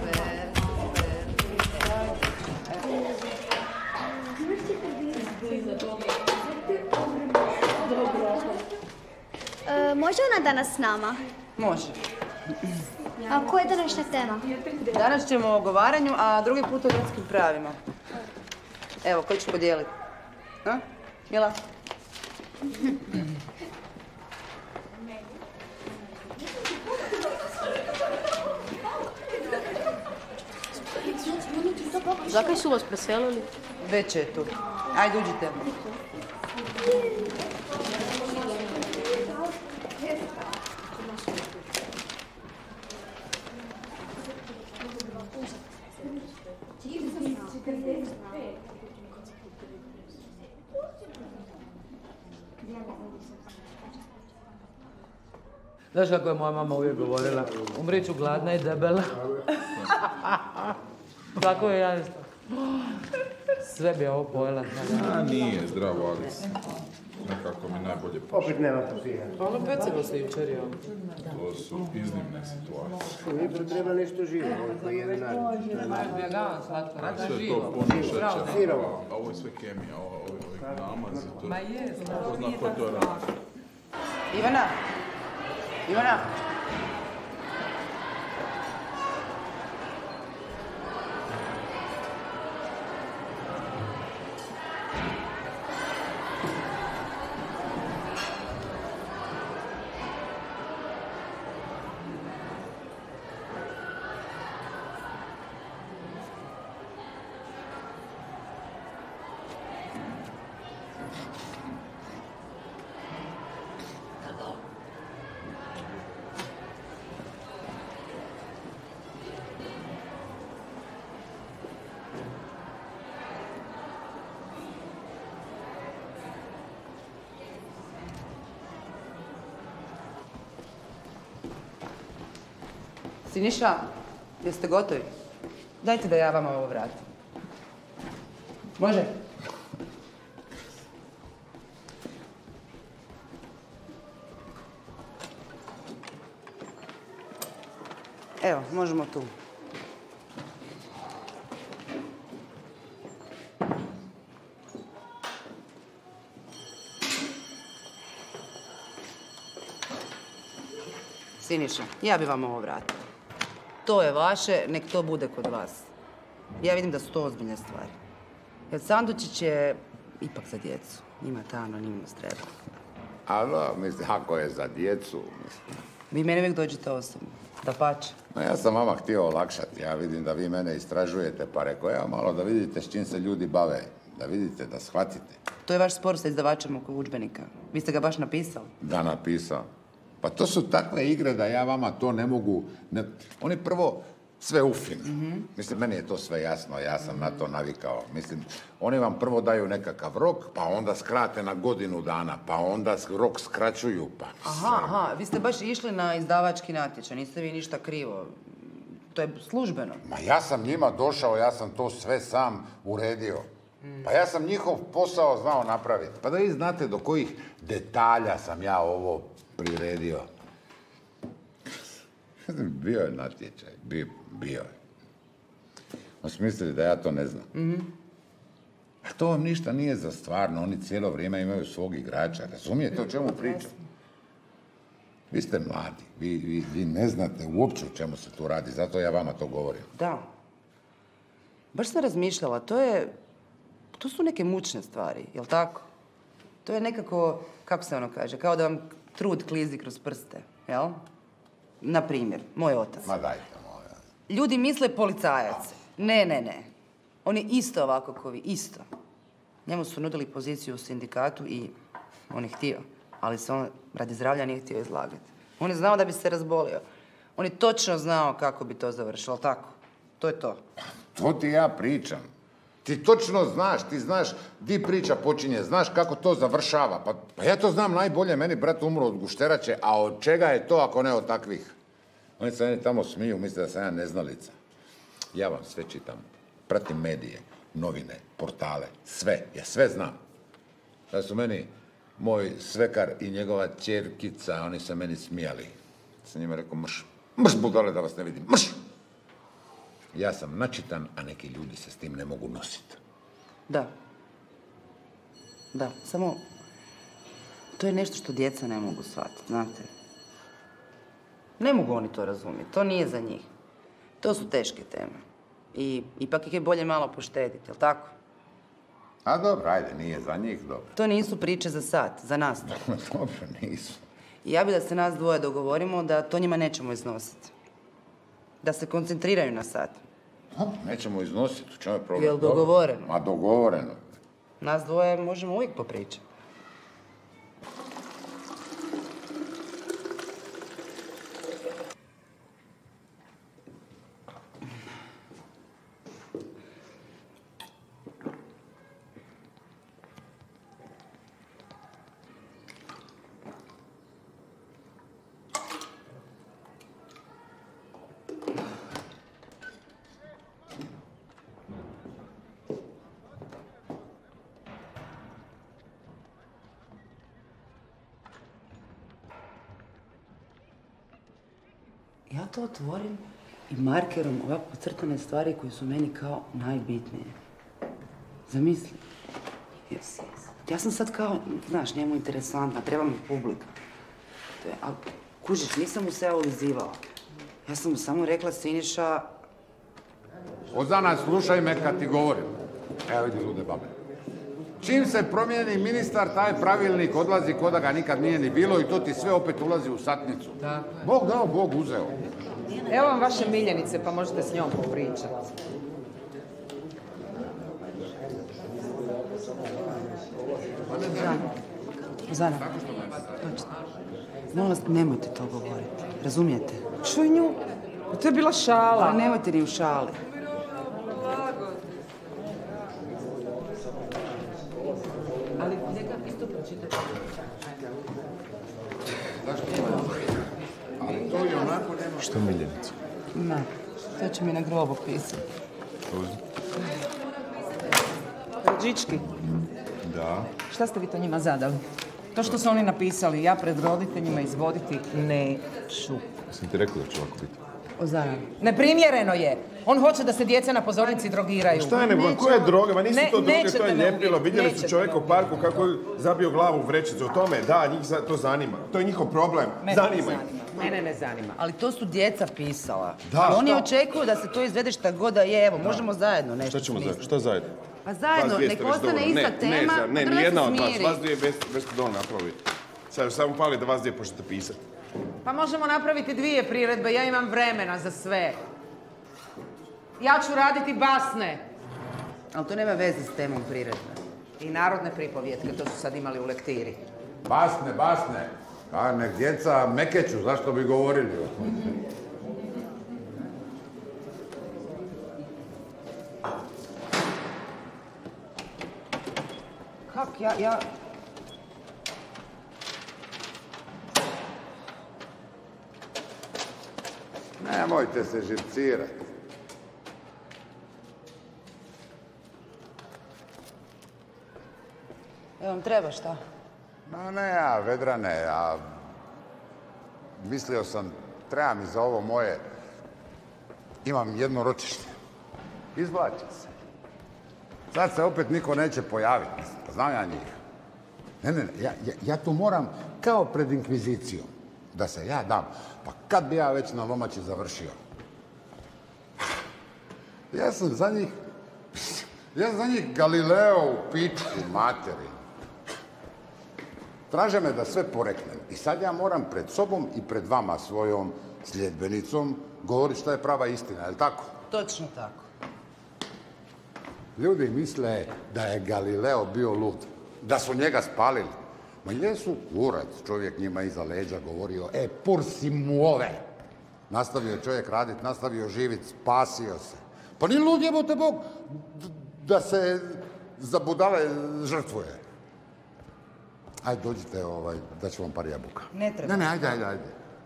Može ona danas s nama? Može. A koja je današnja tema? Danas ćemo o ogovaranju, a drugi put o ljudskim pravima. Evo, koji ću podijeliti? A? Mila? Zakaj su vas preselili? Već je tu. Ajde, uđite. Znaš kako je moja mama uvijek govorila? Umrit ću gladna i debela. Tako je ja isto. Sve bi ovo pojela. A nije zdravo, Alice. Nekako mi najbolje paše. Opet nema pofija. Pa ono pecilo se jučer i ovo. To su iznimne situacije. Ujutro treba nešto živo, ovo koji je vinar. Bjegavam slatko, A rada sve živo. to puno šećera. Sirovo. A ovo je sve kemija, ovi namazi. Ma je, Ko zna ko to radi? Ivana? Ivana? Siniša, jeste gotovi? Dajte da ja vama ovo vratim. Može? Evo, možemo tu. Siniša, ja bi vam ovo vratila. To je vaše, nek to bude kod vas. Ja vidim da su to ozbiljne stvari. Jer sandučić je ipak za djecu. Njima ta anonimnost treba. Ali, mislim, ako je za djecu, mislim. Vi mene uvijek dođete osobno. Dapače. No, ja sam vama htio olakšati. Ja vidim da vi mene istražujete, pa rekao ja malo da vidite s čim se ljudi bave. Da vidite, da shvatite. To je vaš spor sa izdavačem oko udžbenika. Vi ste ga baš napisali? Da, napisao. Pa to su takve igre da ja vama to ne mogu... Oni prvo sve ufine. Mislim, meni je to sve jasno, ja sam na to navikao. Mislim, oni vam prvo daju nekakav rok, pa onda skrate na godinu dana, pa onda rok skraćuju, pa... Aha, vi ste baš išli na izdavački natječaj, niste vi ništa krivo. To je službeno. Ma ja sam njima došao, ja sam to sve sam uredio. Pa ja sam njihov posao znao napraviti. Pa da vi znate do kojih detalja sam ja ovo priredio. Bio je natječaj, bio je. On su mislili da ja to ne znam. A to vam ništa nije za stvarno, oni cijelo vrijeme imaju svog igrača. Razumijete o čemu pričam? Vi ste mladi, vi ne znate uopće o čemu se tu radi, zato ja vama to govorim. Da. Baš sam razmišljala, to su neke mučne stvari, jel tako? To je nekako, kako se ono kaže, kao da vam trud klizi kroz prste, jel? Na primjer, moj otac. Ma dajte, moja. Ljudi misle policajac. Ne. On je isto ovako ko vi, isto. Njemu su nudili poziciju u sindikatu i on je htio. Ali se on radi zdravlja nije htio izlagati. On je znao da bi se razbolio. On je točno znao kako bi to završilo, ali tako? To je to. To ti ja pričam. Ti točno znaš, ti znaš di priča počinje, znaš kako to završava. Pa ja to znam najbolje, meni brat umro od gušterače, a od čega je to ako ne od takvih? Oni se meni tamo smiju, misle da sam ja neznalica. Ja vam sve čitam, pratim medije, novine, portale, sve, ja sve znam. Da su meni moj svekar i njegova ćerkica, oni se meni smijali. Sam njima rekao, mrš budale da vas ne vidim, mrš! Ja sam načitan, a neki ljudi se s tim ne mogu nositi. Da, samo to je nešto što djeca ne mogu shvatiti, znate. Ne mogu oni to razumjeti, to nije za njih. To su teške teme. I ipak ih je bolje malo poštediti, jel tako? A dobro, ajde, nije za njih, dobro. To nisu priče za sat, za nas. Dobro, nisu. I ja bi da se nas dvoje dogovorimo da to njima nećemo iznositi. Da se koncentriraju na sat. Nećemo iznositi, u čemu je problem? Jel dogovoreno? Ma dogovoreno. Nas dvoje možemo uvijek popričati. Ja to otvorim i markerom ovako pocrtane stvari koje su meni kao najbitnije. Zamisli. Ja sam sad kao, znaš, njemu interesantna, treba mi publika. Ali, kužiš, nisam mu se ja ulizivala. Ja sam mu samo rekla, Siniša... Ozana, slušaj me kad ti govorim. Evo vidi lude babe. Čim se promijeni ministar, taj pravilnik odlazi ko da ga nikad nije ni bilo i to ti sve opet ulazi u satnicu. Bog dao, Bog uzeo. Evo vam vaše miljenice, pa možete s njom popričati. Zana, točno. Molim vas, nemojte to govoriti. Razumijete? Čuj nju, to je bila šala. Ali nemojte ni u šali. Ali neka isto pročitati. Ali to i onako nema... Što miljenica? Ma, to će mi na grobu pisati. Rađički. Da. Šta ste vi to njima zadali? To što su oni napisali, ja pred roditeljima izvoditi neću. Sam ti rekao da će ovako biti. Ozana. Neprimjereno je. On hoće da se djeca na pozornici drogiraju. Šta je nego? Koje droge? Ma nisu to droge, to je ljepilo. Vidjeli su čovjeka u parku kako je zabio glavu u vrećicu. O tome, da, njih to zanima. To je njihov problem. Zanima ih. Mene ne zanima. Ali to su djeca pisala. Da, oni očekuju da se to izvede šta god da je. Evo, možemo zajedno nešto. Šta ćemo zajedno? Šta zajedno? Pa zajedno, nek ostane ista tema, ne, nijedna od vas dvije bez to napravi. Sad samo pali da vas dvije počnete pisati. Pa možemo napraviti 2 priredbe, ja imam vremena za sve. Ja ću raditi basne. Ali to nema veze s temom priredbe. I narodne pripovjetke, to su sad imali u lektiri. Basne. A nek djeca mekeću, zašto bi govorili o tom? Kak, ja... Nemojte se živcirati. Evo vam treba šta? No ne, Vedrane, mislio sam, treba mi za ovo moje, imam jedno ročište. Izvlači se. Sad se opet niko neće pojaviti, znam ja njih. Ne, ja tu moram kao pred inkvizicijom, da se ja dam. Pa kad bi ja već na lomači završio? Ja sam za njih Galileo u pičku materi. Traže me da sve poreknem. I sad ja moram pred sobom i pred vama svojom sljedbenicom govoriti šta je prava istina, je li tako? Točno tako. Ljudi misle da je Galileo bio lud, da su njega spalili. Ma jesu, kurac, čovjek njima iza leđa govorio, pursi mu ove. Nastavio je čovjek radit, nastavio živit, spasio se. Pa nije lud jebote Bog da se za budale žrtvuje. Ajde, dođite, da ću vam par jabuka. Ne treba. Ne, ajde.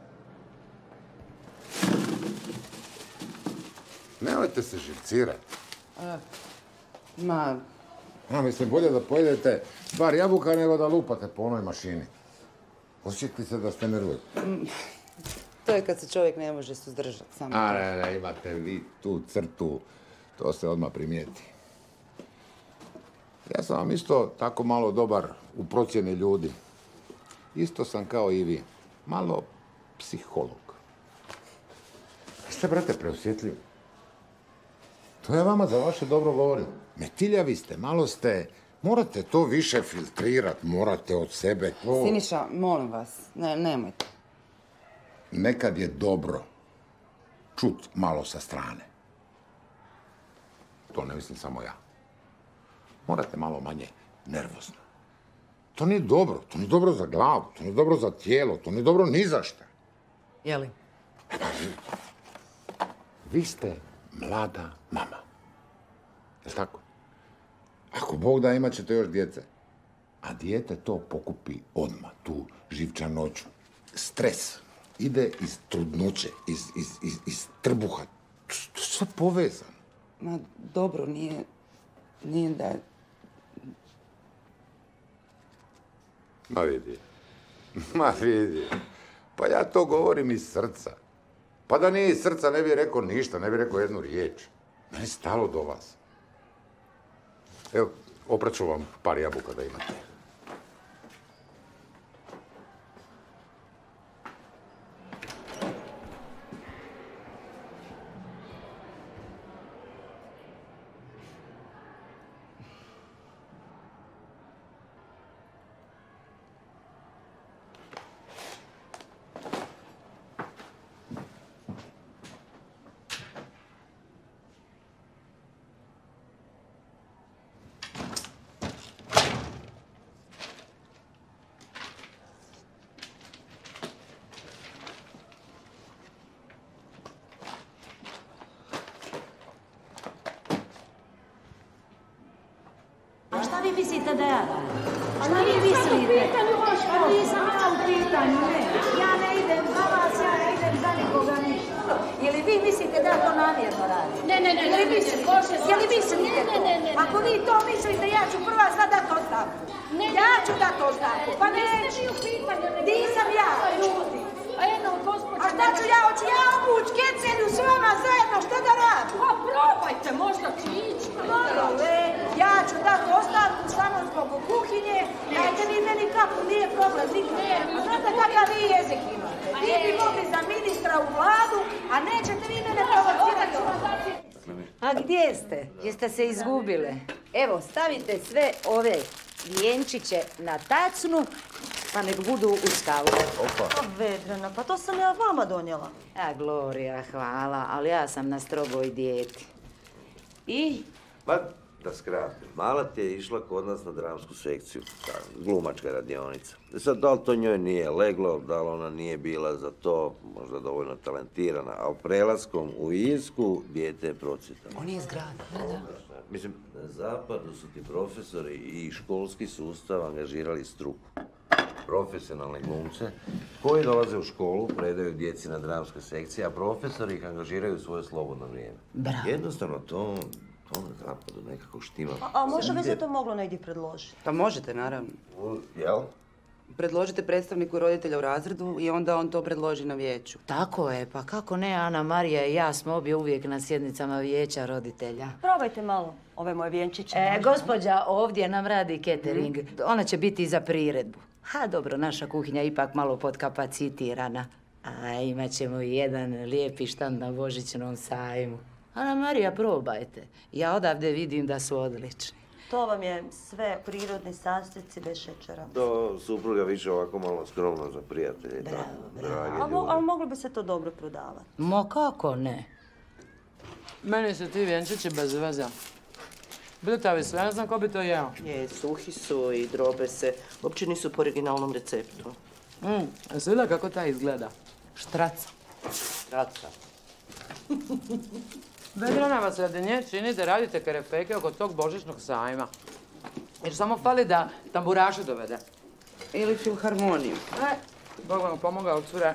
Nemojte se živcirati. Mislim, bolje da pojedete par jabuka nego da lupate po onoj mašini. Osjetite se da ste nervozni. To je kad se čovjek ne može suzdržati. Ne, imate vi tu crtu. To se odmah primijeti. Ja sam vam isto tako malo dobar u procjeni ljudi. Isto sam kao i vi. Malo psiholog. Ste, brate, preosjetljivi. To ja vama za vaše dobro govorim. Metiljavi ste, malo ste... Morate to više filtrirati, morate od sebe to... Siniša, molim vas, nemojte. Nekad je dobro čut malo sa strane. To ne mislim samo ja. Morate malo manje nervozno. To nije dobro za glavu, to nije dobro za tijelo, to nije dobro ni za šta. Jeli? Vi ste mlada mama. Je li tako? Ako Bog da, imat ćete još djece. A dijete to pokupi odmah, tu živčanoću. Stres ide iz trudnoće, iz trbuha. To je sve povezano. Ma dobro, nije da... Ma vidi. Pa ja to govorim iz srca. Pa da nije iz srca ne bih rekao ništa, ne bih rekao jednu riječ. Meni je stalo do vas. Evo, opraću vam par jabuka da imate. Šta vi mislite da ja radim? Šta vi mislite? Pa nisam ja u pitanju, ne. Ja ne idem za vas, ja ne idem za nikoga ništa. Je li vi mislite da ja to namjerno radim? Ne. Je li mislite to? Ako vi to mislite, ja ću prva sad dati ostavku. Ja ću dati ostavku, pa neću. Nisam ja, ljudi. A šta ću ja, hoću ja obući kecelju s vama zajedno, šta da radim? Pa probajte, možda će ići. Ja ću dati ostavku samo zbog kuhinje, dajte vi meni kapu, nije problem nikad. A znate kakav vi jezik imate? Vi bi mogli za ministra u vladu, a nećete vi mene provocirati. A gdje ste? Jeste se izgubile? Evo, stavite sve ove vjenčiće na tacnu, pa nek budu u skalu. Opa. Vedrana, pa to sam ja vama donijela. A, Gloria, hvala, ali ja sam na strogoj dijeti. I? Pa, da skratim, mala ti je išla kod nas na dramsku sekciju, glumačka radionica. Sad, da li to njoj nije leglo, da li ona nije bila za to možda dovoljno talentirana, a prelaskom u Irsku dijete je procvjetano. On je zgrada, da. Mislim, na zapadu su ti profesori i školski sustav angažirali struku. Profesionalne glumce koji dolaze u školu, predaju djeci na dramskoj sekciji, a profesori ih angažiraju u svoje slobodno vrijeme. Bravo. Jednostavno to na zapadu nekako štima. A možda bi se to moglo negdje predložiti? Pa možete, naravno. Jel? Predložite predstavniku roditelja u razredu i onda on to predloži na vijeću. Tako je, pa kako ne, Ana Marija i ja smo obje uvijek na sjednicama vijeća roditelja. Probajte malo ove moje vjenčiće. Gospođa ovdje nam radi catering. Ona će biti za priredbu. Ha, dobro, naša kuhinja je ipak malo podkapacitirana. A imat ćemo i jedan lijepi štand na božićnom sajmu. Ana Marija, probajte. Ja odavde vidim da su odlični. To vam je sve prirodni sastojci bez šećera. To supruga više ovako malo skromno za prijatelje. Ali moglo bi se to dobro prodavati. Ma kako ne? Meni su ti vjenčići bez veze. Blutavi su, ja ne znam ko bi to jeo. Je, suhi su i drobe se. Uopće nisu po originalnom receptu. Jesi vidjela kako taj izgleda? Štraca. Štraca. Vedrana vas radi nje čini da radite kerepeke oko tog božićnog sajma. Jer samo fali da tamburaše dovede. Ili filharmoniju. Bog vam pomogao, cure.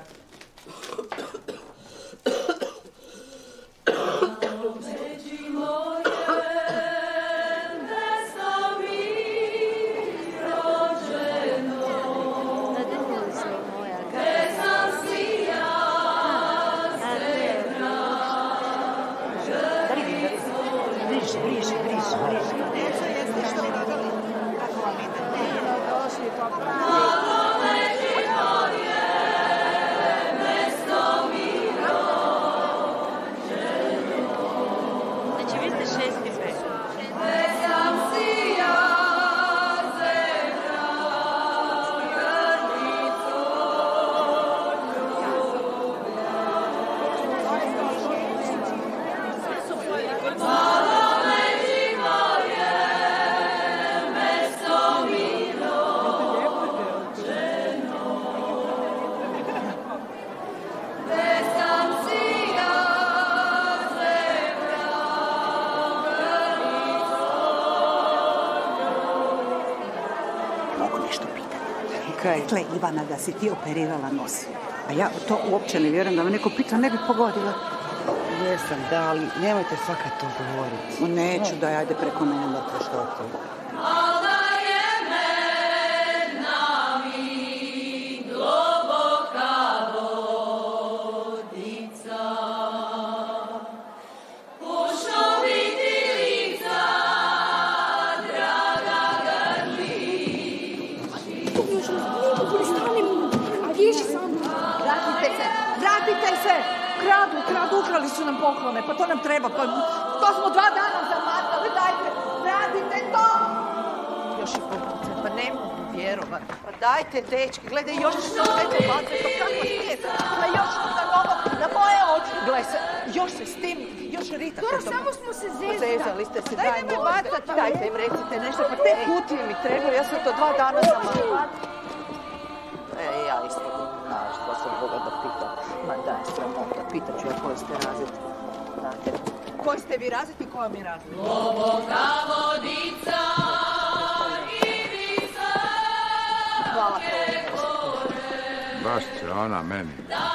Rekla je Ivana da si ti operirala nos. A ja to uopće ne vjerujem, da me neko pita, ne bi pogodila. Jesam, da, ali nemojte fakat to govoriti. Neću da ajde preko mene da te što ti. Ukrali su nam poklone, pa to nam treba, pa to smo 2 dana zamatali, dajte, radite to! Još i pokuce, pa ne mogu vjerovat, pa dajte, dečki, gledaj, još što sve to bacaju, to kako smijete, pa još na novo, na moje oči, gledaj, još se s tim, još ritate to. Samo smo se zezali. Zezali ste se, daj me bacati, dajte im recite nešto, pa te kutije mi trebaju, ja sam to 2 dana zamatala. Ja isto, znaš, pa sam Boga da pitam. Ma daj, sramota, pitat ću ja koji ste razred. Znate, koji ste vi razred i koja mi razred? Globoka vodica i visa. Hvala Baš će ona meni.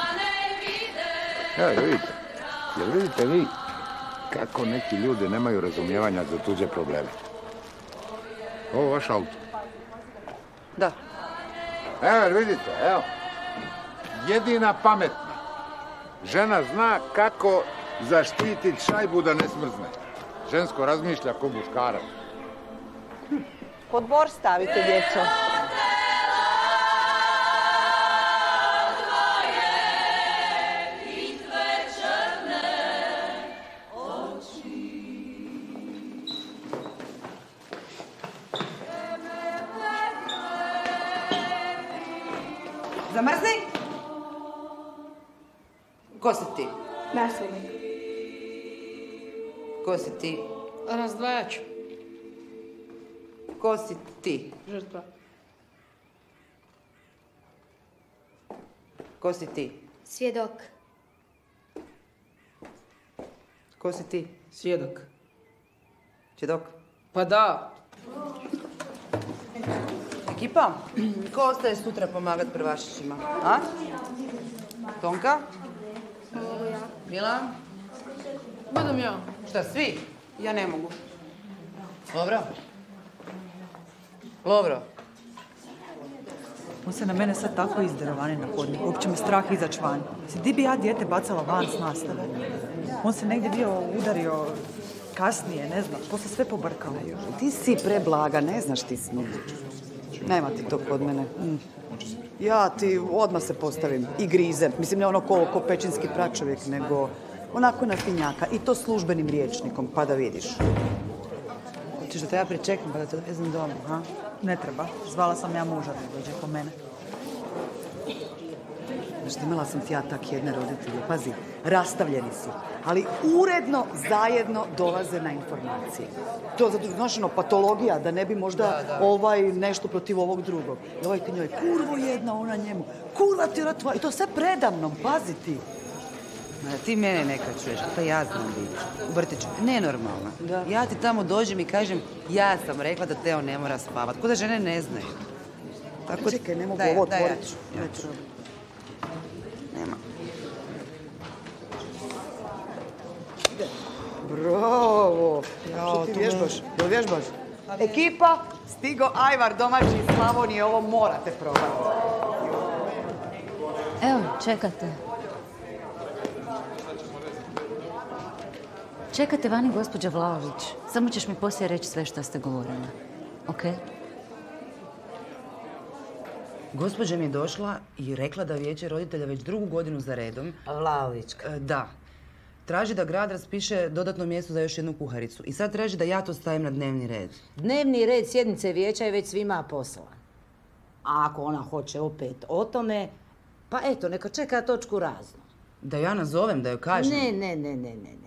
Evo, vidite. Jel vidite vi kako neki ljudi nemaju razumijevanja za tuđe probleme? Ovo vaš auto? Da. Evo, vidite, evo. Jedina pametna. Žena zna kako zaštititi šajbu da ne smrzne. Žensko razmišlja ko muškarac. Pod bor stavite, djeco. Zamrzni? Ko si ti? Nasilnik. Ko si ti? Razdvajač. Ko si ti? Žrtva. Ko si ti? Svjedok. Ko si ti? Svjedok. Svjedok? Pa da. Ekipa, ko ostaje sutra pomagat prvašićima? A? Tonka? Milan? Budem ja. Šta, svi? Ja ne mogu. Lovro? Lovro? On se na mene sad tako izderovani na hodniku. Uopće me strah izaći van. Di bi ja dijete bacala van s nastave? On se negdje bio udario kasnije, ne znam. Poslije sve pobrkalo. Ti si preblaga, ne znaš ti s njim. Nema ti to kod mene. Ja ti odmah se postavim i grizem. Mislim, ne ono ko pećinski pračovjek, nego onako na finjaka. I to službenim rječnikom, pa da vidiš. Hoćeš da te ja pričekam pa da te odvezem doma, ha? Ne treba. Zvala sam ja muža da dođe po mene. Znaš, imala sam ti ja tak jedne roditelje. Pazi, rastavljeni su, ali uredno zajedno dolaze na informacije. To je, znaš, patologija, da ne bi možda nešto protiv ovog drugog. I ovaj ti njoj, kurvo jedna, ona njemu, kurva ti ratva. I to sve predamnom, pazi ti. Ti mene nekad čuješ, pa ja znam biti. U vrtiću, nenormalna. Ja ti tamo dođem i kažem, ja sam rekla da Teo ne mora spavat. Ko da žene ne znaju. Tako... Čekaj, ne mogu ovo otvoriti. Ja ću. Nema. Bravo! Što ti vježbaš? Jel vježbaš? Ekipa, stigo ajvar domaći iz Slavonije, ovo morate probati. Evo, čekate. Čekate vani, gospođa Vlaović. Samo ćeš mi poslije reći sve što ste govorila. Ok? Gospođa mi je došla i rekla da vijeće roditelja već 2. godinu za redom... Vlaovićka. Da. Traži da grad raspiše dodatno mjesto za još jednu kuharicu. I sad traži da ja to stavim na dnevni red. Dnevni red sjednice vijeća je već svima poslan. A ako ona hoće opet o tome, pa eto, neka čeka točku razno. Da ja nazovem, da joj kažem? Ne.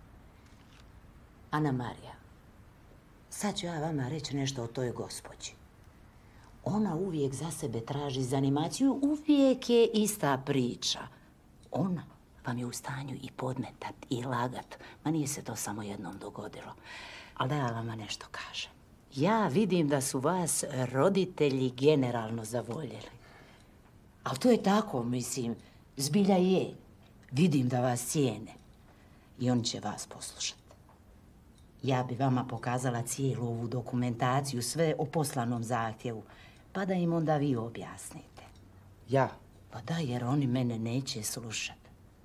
Ana Marija, sad ću ja vama reći nešto o toj gospođi. Ona uvijek za sebe traži za animaciju, uvijek je ista priča. Ona vam je u stanju i podmetat i lagat. Ma nije se to samo jednom dogodilo. Ali da ja vama nešto kažem. Ja vidim da su vas roditelji generalno zavoljeli. Ali to je tako, mislim, zbilja je. Vidim da vas cijene. I oni će vas poslušati. Ja bi vama pokazala cijelu ovu dokumentaciju, sve o poslanom zahtjevu, pa da im onda vi objasnite. Ja? Pa da, jer oni mene neće slušati.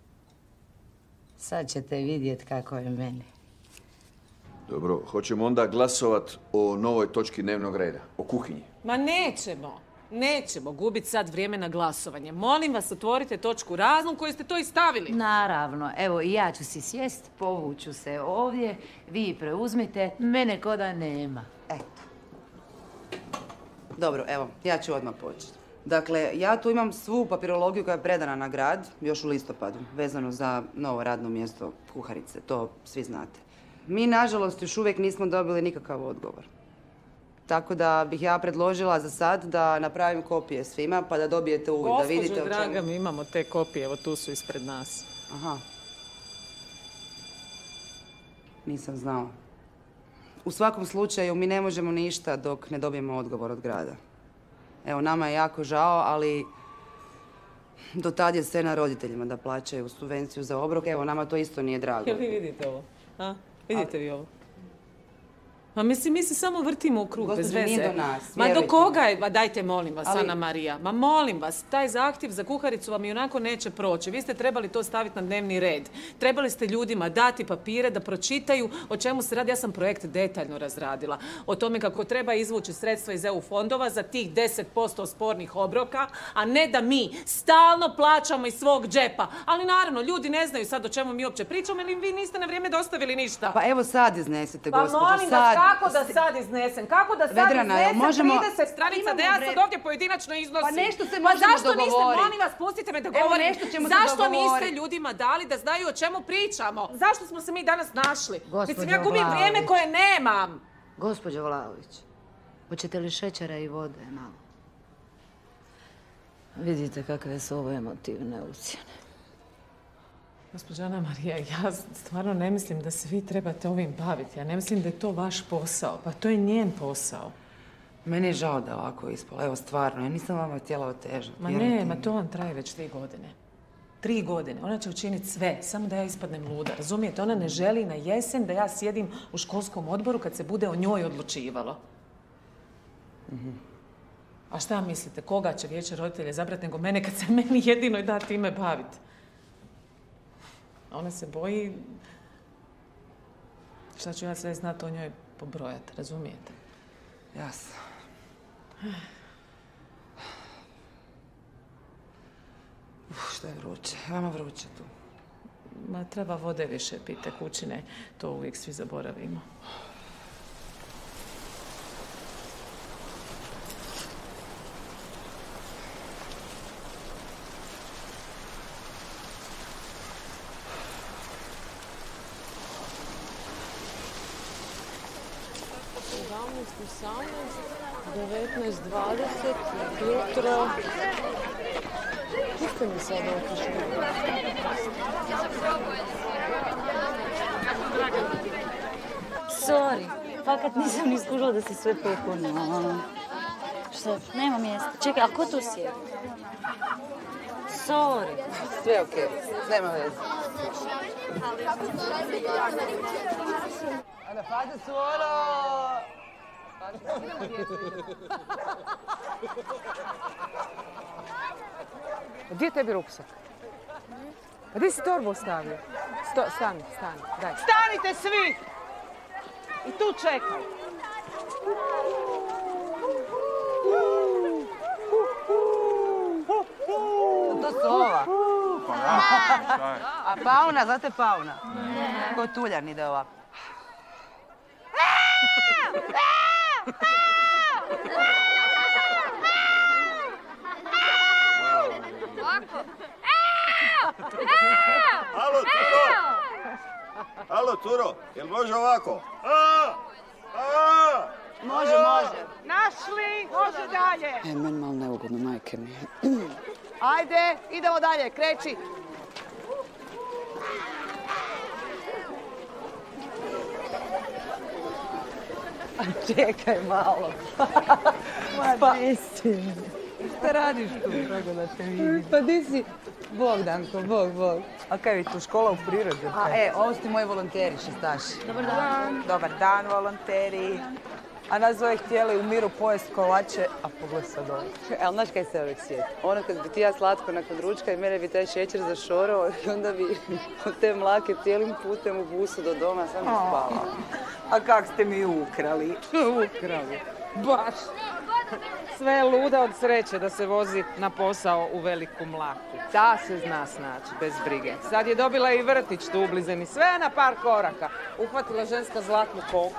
Sad ćete vidjeti kako je meni. Dobro, hoćemo onda glasovat o novoj točki dnevnog reda, o kuhinji. Ma nećemo gubiti sad vrijeme na glasovanje. Molim vas, otvorite točku razno koju ste to i stavili. Naravno, evo i ja ću si sjest, povuću se ovdje, vi preuzmite, mene ko da nema. Eto. Dobro, evo, ja ću odmah početi. Dakle, ja tu imam svu papirologiju koja je predana na grad, još u listopadu, vezano za novo radno mjesto kuharice, to svi znate. Mi, nažalost, još uvijek nismo dobili nikakav odgovor. Tako da bih ja predložila za sad da napravim kopije svima, pa da dobijete uvid, da vidite o čemu... Gospođo draga, mi imamo te kopije, evo tu su ispred nas. Aha. Nisam znala. U svakom slučaju, mi ne možemo ništa dok ne dobijemo odgovor od grada. Evo, nama je jako žao, ali do tad je sve na roditeljima da plaćaju subvenciju za obrok. Evo, nama to isto nije drago. Jel vi vidite ovo? A? Vidite vi ovo? Ma mislim, mi se samo vrtimo u krug, bez veze. Gospođo, nije do nas, Ma vjerujte. do koga je? Ma dajte, molim vas, Ali- Ana Marija. Ma molim vas, taj zahtjev za kuharicu vam i onako neće proći. Vi ste trebali to staviti na dnevni red. Trebali ste ljudima dati papire da pročitaju o čemu se radi. Ja sam projekt detaljno razradila. O tome kako treba izvući sredstva iz EU fondova za tih 10% spornih obroka, a ne da mi stalno plaćamo iz svog džepa. Ali naravno, ljudi ne znaju sad o čemu mi uopće pričamo, ili vi niste na vrijeme dostavili ništa. Pa evo sad iznesite, Pa gospođo, molim vas, kako da sad iznesem? Kako da sad Vedrana, iznesem možemo- 30 stranica da ja sad ovdje pojedinačno iznosim? Pa nešto se Pa možemo zašto niste, dogovoriti. molim vas, pustite me da Evo, govorim. nešto ćemo se Zašto niste dogovoriti. ljudima dali da znaju o čemu pričamo? Zašto smo se mi danas našli? Gospođo Mislim, ja gubim Vlahović. vrijeme koje nemam. Gospođo Vlahović, hoćete li šećera i vode malo? Vidite kakve su ovo emotivne ucjene. Gospođa Ana Marija, ja stvarno ne mislim da se vi trebate ovim baviti. Ja ne mislim da je to vaš posao. Pa to je njen posao. Meni je žao da je ovako ispalo. Evo, stvarno, ja nisam vama htjela otežati. Ma ne, ma to vam traje već 3 godine. 3 godine. Ona će učiniti sve, samo da ja ispadnem luda. Razumijete? Ona ne želi na jesen da ja sjedim u školskom odboru kad se bude o njoj odlučivalo. A šta mislite, koga će vijeće roditelja izabrati nego mene kad se meni jedinoj da time baviti? Ona se boji šta ću ja sve znati o njoj pobrojati, razumijete? Jasno. Što je vruće? Vama vruće tu. Ma treba vode više pite, kućine, to uvijek svi zaboravimo. 19:20 jutro. Gdje ste mi sad otišli? Sorry, fakat nisam ni skužila da si sve popunila. Što? Nema mjesta. Čekaj, a ko tu sjedi? Sorry. Sve okej, nema veze. Ana, fate suolo! Gdje je tebi ruksak? A gdje si torbu ostavio? Stani, daj. Stanite svi! I tu čekaj. To su ova. A Pauna, znate Pauna? Ko Tuljan ide ovako. Alo, Turo, jel može ovako? Može. Našli, može dalje. Meni malo neugodno, majke mi. Ajde, idemo dalje, kreći. Čekaj malo. Ma mislim. Šta radiš tu? Drago da te vidim. Pa di si? Bog, Danko, Bog. A kaj vi tu, škola u prirodi? Ovo su moji volonteri, šestaši. Dobar dan. Dobar dan, volonteri. A nas ove htjeli u miru pojest kolače, a pogled sad ovo. Ali znaš kaj se uvijek sjeti? Ono kad bi ti ja slatko nakon ručka i mene bi taj šećer zašorao i onda bi od te mlake cijelim putem u busu do doma sam spala. A kak ste mi ukrali? Ukrali. Baš. Sve je luda od sreće da se vozi na posao u veliku mlaku. Ta se zna snaći, bez brige. Sad je dobila i vrtić tu u blizini. Sve na par koraka. Uhvatila ženska zlatnu koku.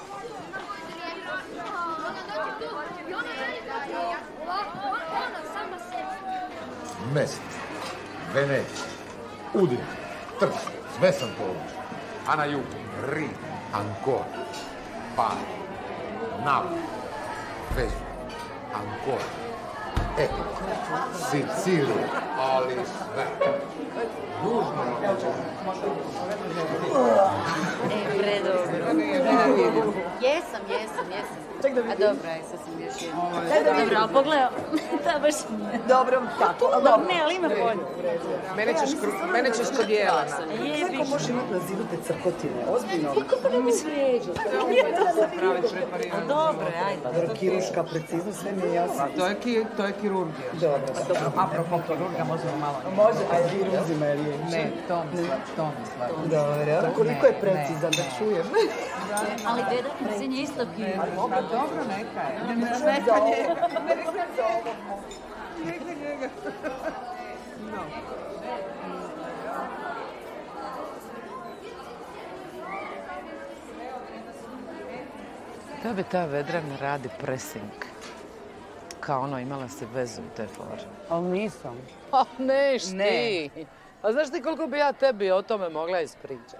Mest, Venecija, Udin, Trst, sve sam položio. A na jugu, Rim, Ancona, Pari, Napoli, Vezu, Ancona, Siciliju, ali sve. Južno na Predobro. Jesam. A dobro, sad sam još jedna. Dobro, ali pogledaj, da baš... Dobro, tako. Ne, ali ima bolje. Mene ćeš kod Jelena. Kako može imati nazivate crkotine? Ozbiljno. Kako ne mi svijeđu? Dobro, ajde. Kirurška preciznost, sve mi je jasno. To je kirurgija. Dobro. Apropo kirurga, možemo malo. Može, ajde, vi uzima je riječ. Ne, Tomislav. Dobro, koliko je precizan da čujem. Ali deda sin je isto kirurg. Dobro, neka je. Neka njega. Neka njega. Tebe ta Vedrana radi pressing. Kao ono, imala si vezu u te fore. Ali nisam. A neš ti. A znaš ti koliko bi ja tebi o tome mogla ispričati?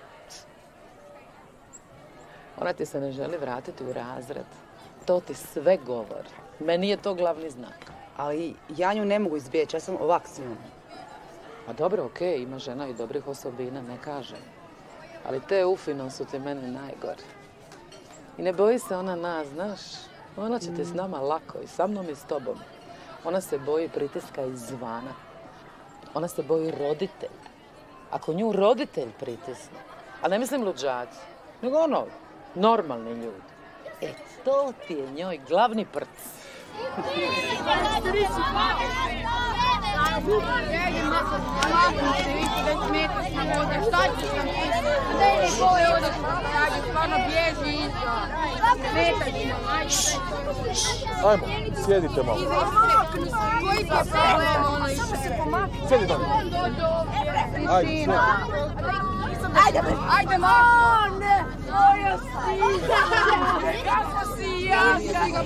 Ona ti se ne želi vratiti u razred. To ti sve govori. Meni je to glavni znak. Ali ja nju ne mogu izbjeći, ja sam ovak s njom. Pa dobro, okej, ima žena i dobrih osobina, ne kažem. Ali te ufino su ti meni najgori. I ne boji se ona nas, znaš. Ona će ti s nama lako i sa mnom i s tobom. Ona se boji pritiska izvana. Ona se boji roditelj. Ako nju roditelj pritisne, a ne mislim luđaci, nego ono, normalni ljudi. E, to ti je njoj glavni prc. Ajmo, sjedite malo. Sjedi dobro. Ajde, sjedi. Ajde, Mone! Moja stina! Kako si jaka!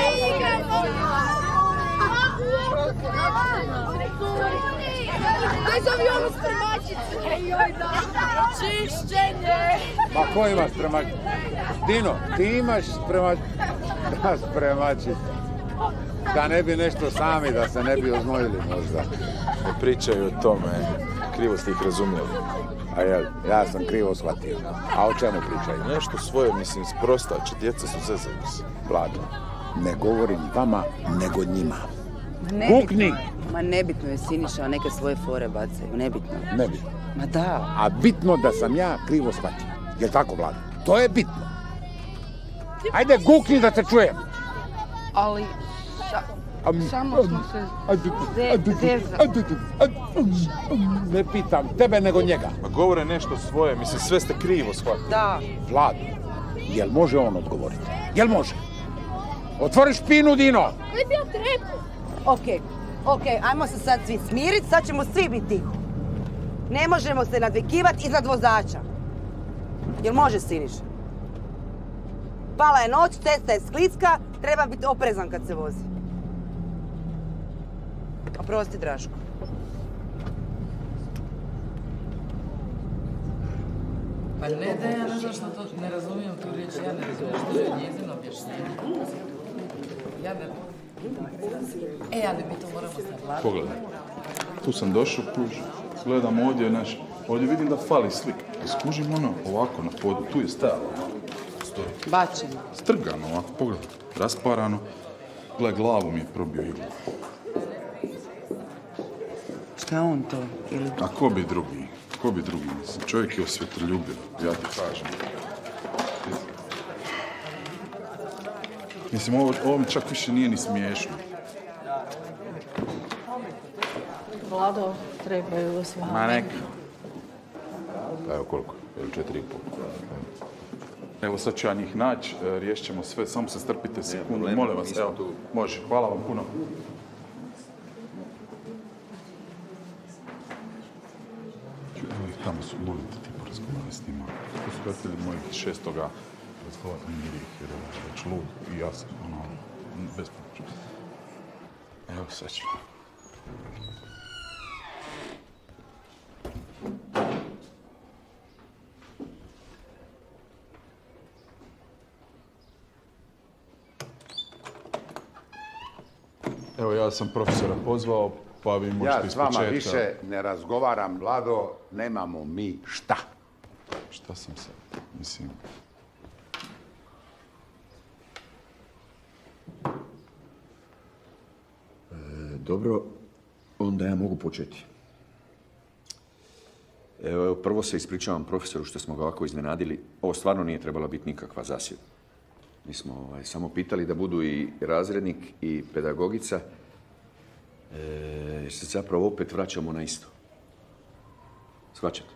Tebe ću zovi onu spremačicu. Joj, da. Čišćenje. Ma ko ima spremačicu? Dino, ti imaš spremačicu? Da, spremačicu. Da ne bi nešto sami, da se ne bi oznojili možda. Ne pričaju o tome. Krivo ste ih razumjeli. A ja sam krivo shvatio. A o čemu pričaju? Nešto svoje, mislim, sprostače. Djeca su zezali se. Blago, ne govorim vama, nego njima. Kukni! Ma nebitno je Siniša, neke svoje fore bacaju. Nebitno. Nebitno. Ma da. A bitno da sam ja krivo shvatio. Jel' tako, Vlado? To je bitno. Ajde, gukni da te čujem. Ali... Samo smo se zezali. Ne pitam tebe, nego njega. Ma govore nešto svoje, mislim, sve ste krivo shvatili. Da. Vlado, jel može on odgovoriti? Jel može? Otvori špinu, Dino! Koji bi ja trebao? Okej, ajmo se sad svi smiriti, sad ćemo svi biti tiho. Ne možemo se nadvikivati iznad vozača. Jel može, Siniša? Pala je noć, cesta je skliska, treba biti oprezan kad se vozi. Oprosti, Draško. Pa ne da ja ne znam što to, ne razumijem tu riječ, ja ne razumijem što je njezino objašnjenje. Ja ne... ali mi to moramo savladati. Pogledaj, tu sam došao, kuži, gledam ovdje, znaš, ovdje vidim da fali slika. Skužim ono ovako na podu, tu je stajalo, stoji. Bačeno. Strgano ovako, pogledaj, rasparano. Gledaj, glavu mi je probio iglu. Šta je on to? Ili... A ko bi drugi? Ko bi drugi? Mislim, čovjek je osvjetoljubiv, ja ti kažem. Mislim, ovo mi čak više nije ni smiješno. Vlado, trebaju osvajati. Ma neka. Evo koliko? Ili 4,5? Evo sad ću ja njih naći, riješit ćemo sve, samo se strpite sekundu, molim vas, evo, može, hvala vam puno. Evo ih tamo su, molite ti porazgovarati s njima. To su prijatelji mojih 6. razgovarati njih, jer je već lud i ja sam, bez pomoći. Evo sad ćemo. Evo, ja sam profesora pozvao, pa vi možete ispočetka... Ja s vama više ne razgovaram, Vlado, nemamo mi šta. Šta sam sad, mislim... Dobro, onda ja mogu početi. Evo, prvo se ispričavam profesoru što smo ga ovako iznenadili. Ovo stvarno nije trebala biti nikakva zasjeda. Mi smo samo pitali da budu i razrednik i pedagogica. Se zapravo opet vraćamo na isto. Shvaćate?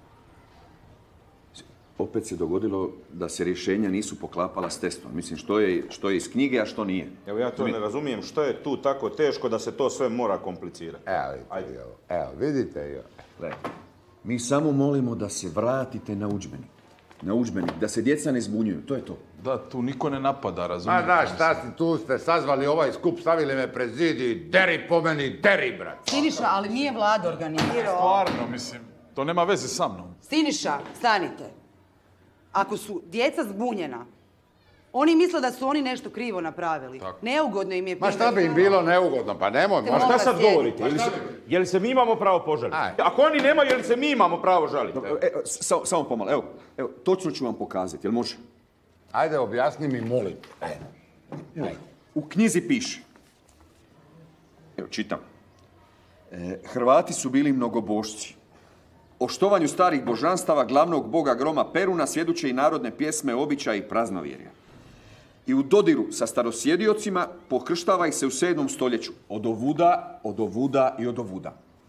Opet se dogodilo da se rješenja nisu poklapala s testom. Mislim, što je iz knjige, a što nije. Evo, ja to ne razumijem. Što je tu tako teško da se to sve mora komplicirati? Evo, vidite. Mi samo molimo da se vratite na udžbenik. Na udžbenik, da se djeca ne zbunjuju, to je to. Da, tu niko ne napada, razumijete? Ma da, šta si tu, ste sazvali ovaj skup, stavili me pred zid i deri po meni, deri, brat. Siniša, ali nije Vlado organizirao. Stvarno, mislim, to nema veze sa mnom. Siniša, stanite. Ako su djeca zbunjena, oni misle da su oni nešto krivo napravili. Tako. Neugodno im je... Ma šta bi im bilo neugodno, pa nemojmo. A šta sad govorite? Je li se mi imamo pravo požaliti? Ako oni nemaju, je li se mi imamo pravo žaliti? Samo pomalo, evo, točno ću vam pokazati, jel može? Ajde, objasni mi, molim. Evo, u knjizi piše. Evo, čitam. Hrvati su bili mnogobošci. O štovanju starih božanstava, glavnog boga groma Peruna, svjedoče i narodne pjesme, običaji i praznovjerja. I u dodiru sa starosjediocima pokrštava ih se u 7. stoljeću. Odovuda i odovuda.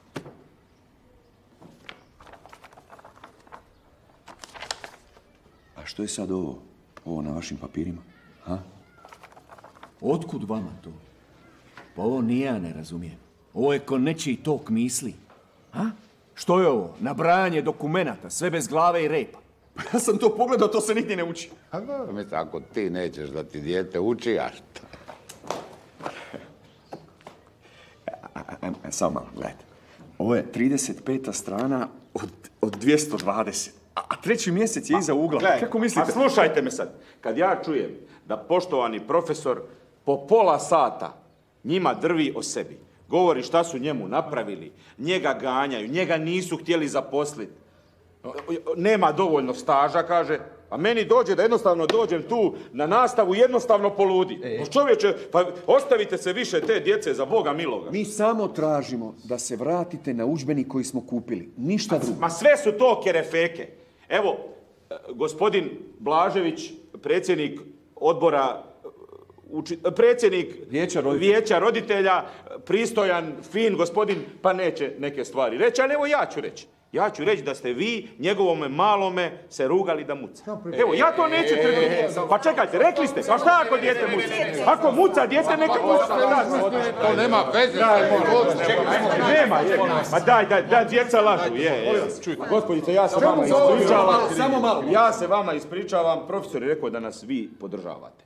A što je sad ovo na vašim papirima? Ha? Otkud vama to? Pa ovo ni ja ne razumijem. Ovo je ko nečiji tok misli. Ha? Što je ovo? Nabrajanje dokumenata, sve bez glave i repa. Ja sam to pogledao, to se nigdje ne uči. A dobro, mislim, ako ti nećeš da ti dijete uči, a šta? Samo malo, gledajte. Ovo je 35. strana od 220. A treći mjesec je iza ugla. Kako mislite? A slušajte me sad. Kad ja čujem da poštovani profesor po pola sata njima drvi o sebi, govori šta su njemu napravili, njega ganjaju, njega nisu htjeli zaposliti, nema dovoljno staža, kaže, a meni dođe da jednostavno dođem tu na nastavu jednostavno poludi. Čovječe, pa ostavite se više te djece za Boga miloga. Mi samo tražimo da se vratite na udžbenik koji smo kupili. Ništa drugo. Ma sve su to kerefeke. Evo, gospodin Blažević, predsjednik odbora, predsjednik vijeća roditelja, pristojan, fin gospodin, pa neće neke stvari reći, ali evo ja ću reći. Ja ću reći da ste vi njegovome malome se rugali da muca. Evo, ja to neću trpiti. Pa čekajte, rekli ste, pa šta ako dijete muca? Ako muca dijete, neka muca. To nema veze. Nema, je. Ma daj, djeca lažu, Gospodice, ja se vama ispričavam. Samo malo. Ja se vama ispričavam. Profesor je rekao da nas vi podržavate.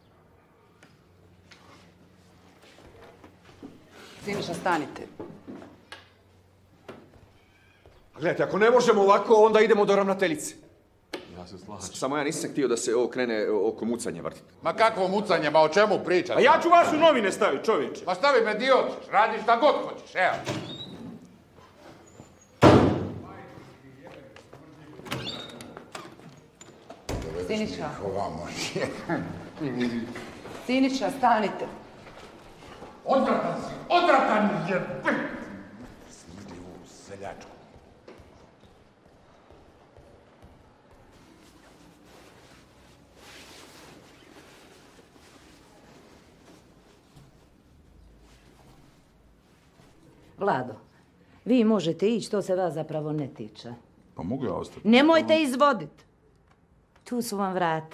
Siniša, stanite. Gledajte, ako ne možemo ovako, onda idemo do ravnateljice. Ja se slažem. Samo ja nisam htio da se ovo krene oko mucanja vrtiti. Ma kakvo mucanje, ma o čemu pričaš? A ja ću vas u novine staviti, čovječe. Pa stavi me di hoćeš, radi šta god hoćeš, evo. Siniša. Siniša, stanite. Odvratan je! Smrdljivu seljačku. Vlado, vi možete ići, to se vas zapravo ne tiče. Pa mogu ja ostati? Nemojte izvoditi. Tu su vam vrata.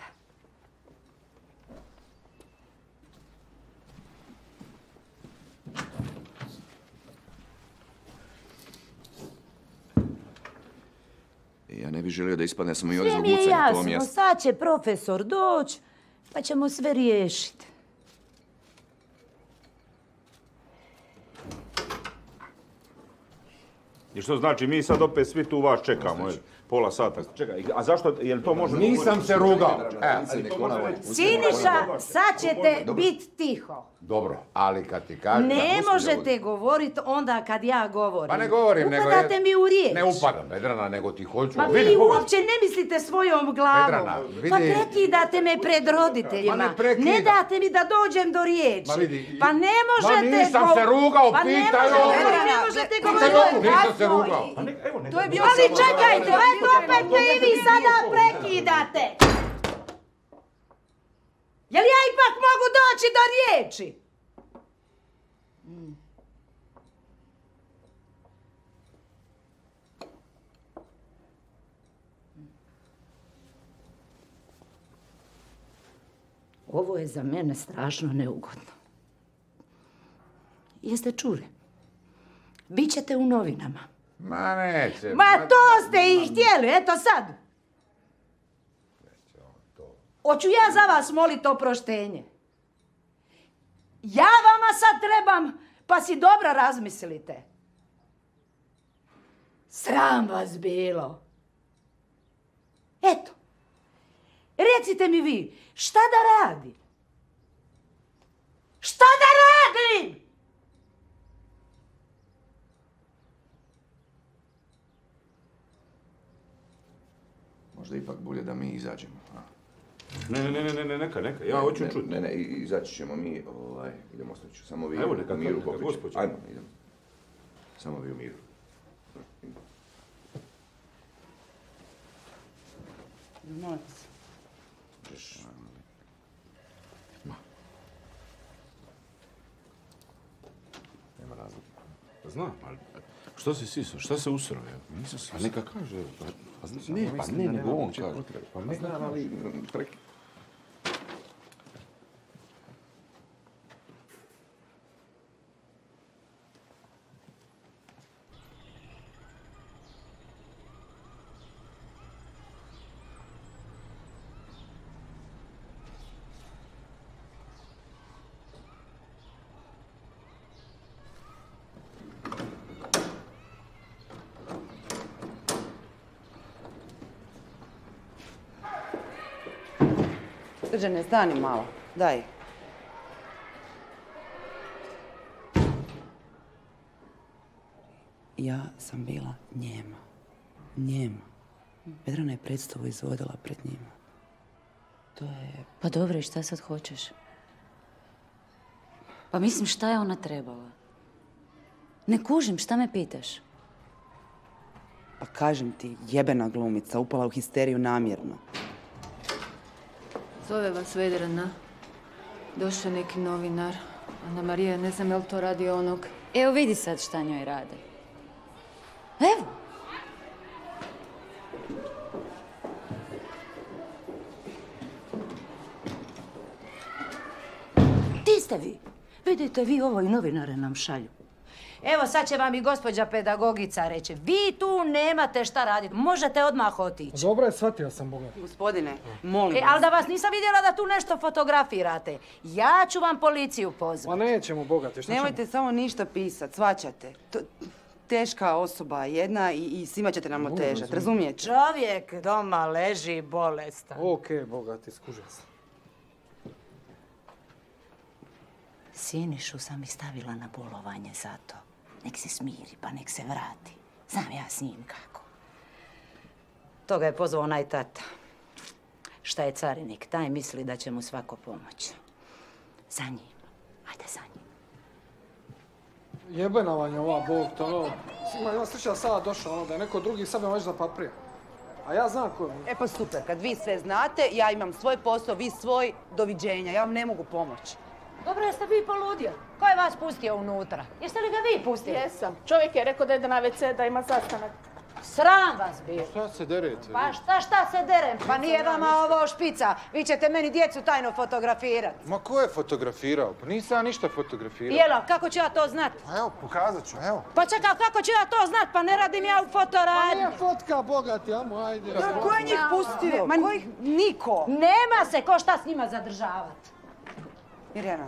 Ja ne bih želio da ispadne da smo i ovdje Sve zbog mi je mucanja. jasno, sad će profesor doći, pa ćemo sve riješiti. I što znači, mi sad opet svi tu vas čekamo, pola sata. Čekaj, a zašto, jel to može... Nisam se rugao. Siniša, sad ćete biti tiho. Dobro, ali kad ti kažem... Ne možete govoriti onda kad ja govorim. Pa ne govorim, nego... Upadate mi u riječ. Ne upadam, Vedrana, nego ti hoću... Pa vi uopće ne mislite svojom glavom. Vedrana, vidi... Pa prekidate me pred roditeljima. Ne date mi da dođem do riječi. Pa ne možete... Ma nisam se rugao, pitaj ovo. Ne možete govoriti. Nisam se rugao. Ali čekajte, opet me i vi sada prekidate. Jel ja ipak mogu doći do riječi? Ovo je za mene strašno neugodno. Jeste čuli? Bićete u novinama. Ma neće. Ma to ste i htjeli, eto sad. Hoću ja za vas moliti oproštenje. Ja vama sad trebam, pa si dobro razmislite. Sram vas bilo. Eto, recite mi vi, šta da radim? Šta da radim? Možda ipak bolje da mi izađemo. Ne, neka, ja hoću čuti. Ne, izaći ćemo mi, idemo ostati ću. Samo vi u miru, gospođo. Ajmo, idemo. Samo vi u miru. Molim se. Nema razloga. Znam, ali što si sisao, šta se usro? Nisam se... Pa neka kaže... Ne, nego on kaže. Pa ne znam, ali... Srđane, stani malo. Daj. Ja sam bila njema. Njema. Vedrana je predstavu izvodila pred njima. To je... Pa dobro, i šta sad hoćeš? Pa mislim, šta je ona trebala? Ne kužim, šta me pitaš? Pa kažem ti, jebena glumica, upala u histeriju namjerno. Zove vas Vedrana. Došao neki novinar. Ana Marija, ne znam je li to radi onog... Evo vidi sad šta njoj rade. Evo! Ti ste vi. Vidite, vi ovo i novinare nam šalju. Evo, sad će vam i gospođa pedagogica reći. Vi tu nemate šta raditi. Možete odmah otići. Dobro je, shvatio sam, Boga. Gospodine, molim vas. Ali da vas nisam vidjela da tu nešto fotografirate. Ja ću vam policiju pozvati. Ma nećemo, Bogati, šta ćemo? Nemojte samo ništa pisat, svaćate. Teška osoba jedna i svima ćete nam otežat, razumijete? Čovjek doma leži bolestan. Okej, Bogati, skužio sam. Sinišu sam i stavila na bolovanje zato. Nek se smiri, pa nek se vrati. Znam ja s njim kako. To ga je pozvao onaj tata. Šta je carinik, taj misli da će mu svako pomoći. Za njim. Ajde za njim. Jebena vam je ova Bog, to ono... Ima sliča da sada došao, da je neko drugi sad me već zapaprija. A ja znam ko je. E pa super, kad vi sve znate, ja imam svoj posao, vi svoj, doviđenja. Ja vam ne mogu pomoći. Dobro, jeste vi poludjeli? Ko je vas pustio unutra? Jeste li ga vi pustili? Jesam. Čovjek je rekao da ide na WC, da ima sastanak. Sram vas bio. Šta se derete? Pa šta se derem? Pa nije vama ovo špica. Vi ćete meni djecu tajno fotografirati. Ma ko je fotografirao? Pa nisam ja ništa fotografirao. Jelo, kako ću ja to znat? Pa evo, pokazat ću, evo. Pa čekaj, kako ću ja to znat? Pa ne radim ja u fotoradnju. Pa nije fotka, Bogati, amo, ajde. Ko je njih pustio? Ma niko. Nema se ko šta s njima zadržavati. Irena.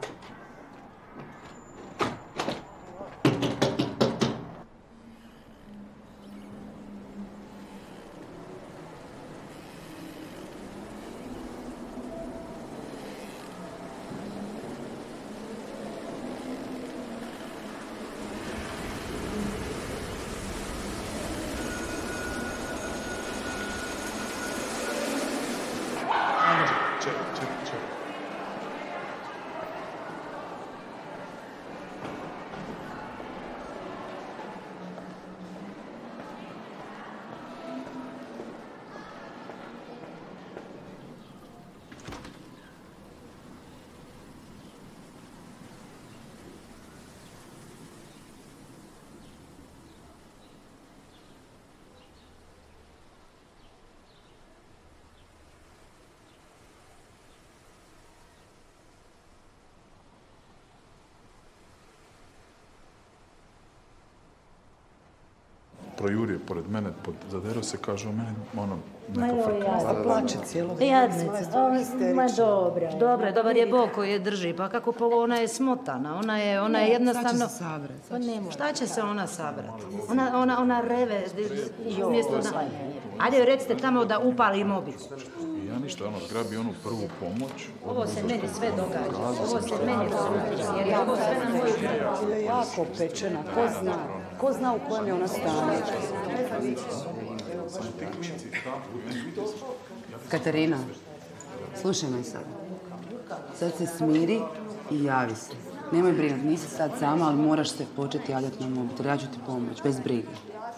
Čekaj. Projurio pored mene, zadero se, kaže o meni, ono, neka frka. A plače cijelo. Jadnica. Ma dobro. Dobar je Bog koji je drži. Pa kako ona je smotana. Ona je jednostavno... Sad će se sabrat. Šta će se ona sabrati? Ona reve. Umjesto da... Ajde, recite tamo da upali mobil. I ja ništa, ono, zgrabi onu prvu pomoć. Ovo se meni sve događa. Jer je ovo sve na moju kraju. Je jako pečena, ko zna u kojem je ona stanje. Katarina, slušaj me sad. Sad se smiri i javi se. Nemoj brinuti, nisi sad sama, ali moraš se početi javljati na mobitel. Ja ću ti pomoći, bez brige.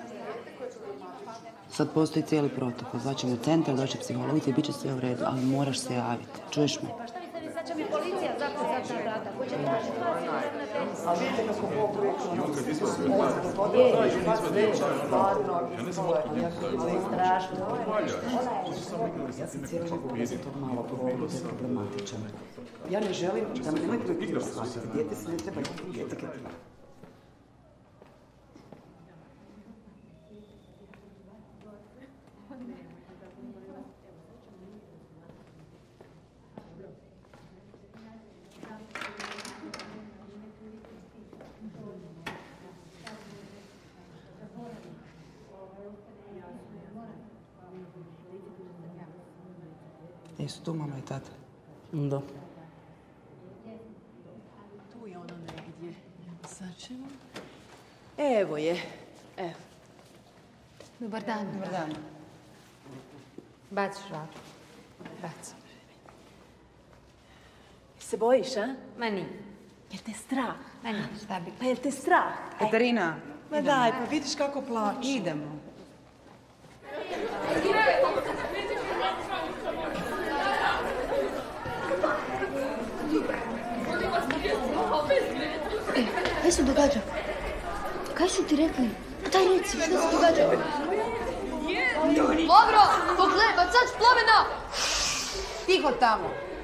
Sad postoji cijeli protokol. Zvaćemo centar, doći psihologica i bit će sve u redu, ali moraš se javiti. Čuješ me? Sad će mi policija zakucati na vrata. Ko će tražiti vas? Ja ne znam otkud je da je strašno. Ja sam cijelo život za tog malo problematičan. Ja ne želim da me nemojte me krivo shvatiti. Dijete se ne treba etiketirati. Jesu tu mama i tata? Da. Tu je ono negdje. Sad ćemo. Evo je. Evo. Dobar dan. Dobar dan. Baciš švaku. Baci. Se bojiš, a? Ma nije. Jer te strah? Ma nije, šta bi? Pa jer te strah? Katarina. Ma daj, pa vidiš kako plače. Idemo. Kaj se događa? Kaj su ti rekli? Daj reci, što se događa? Dobro, pogledaj, bacač plamena! Tiho tamo.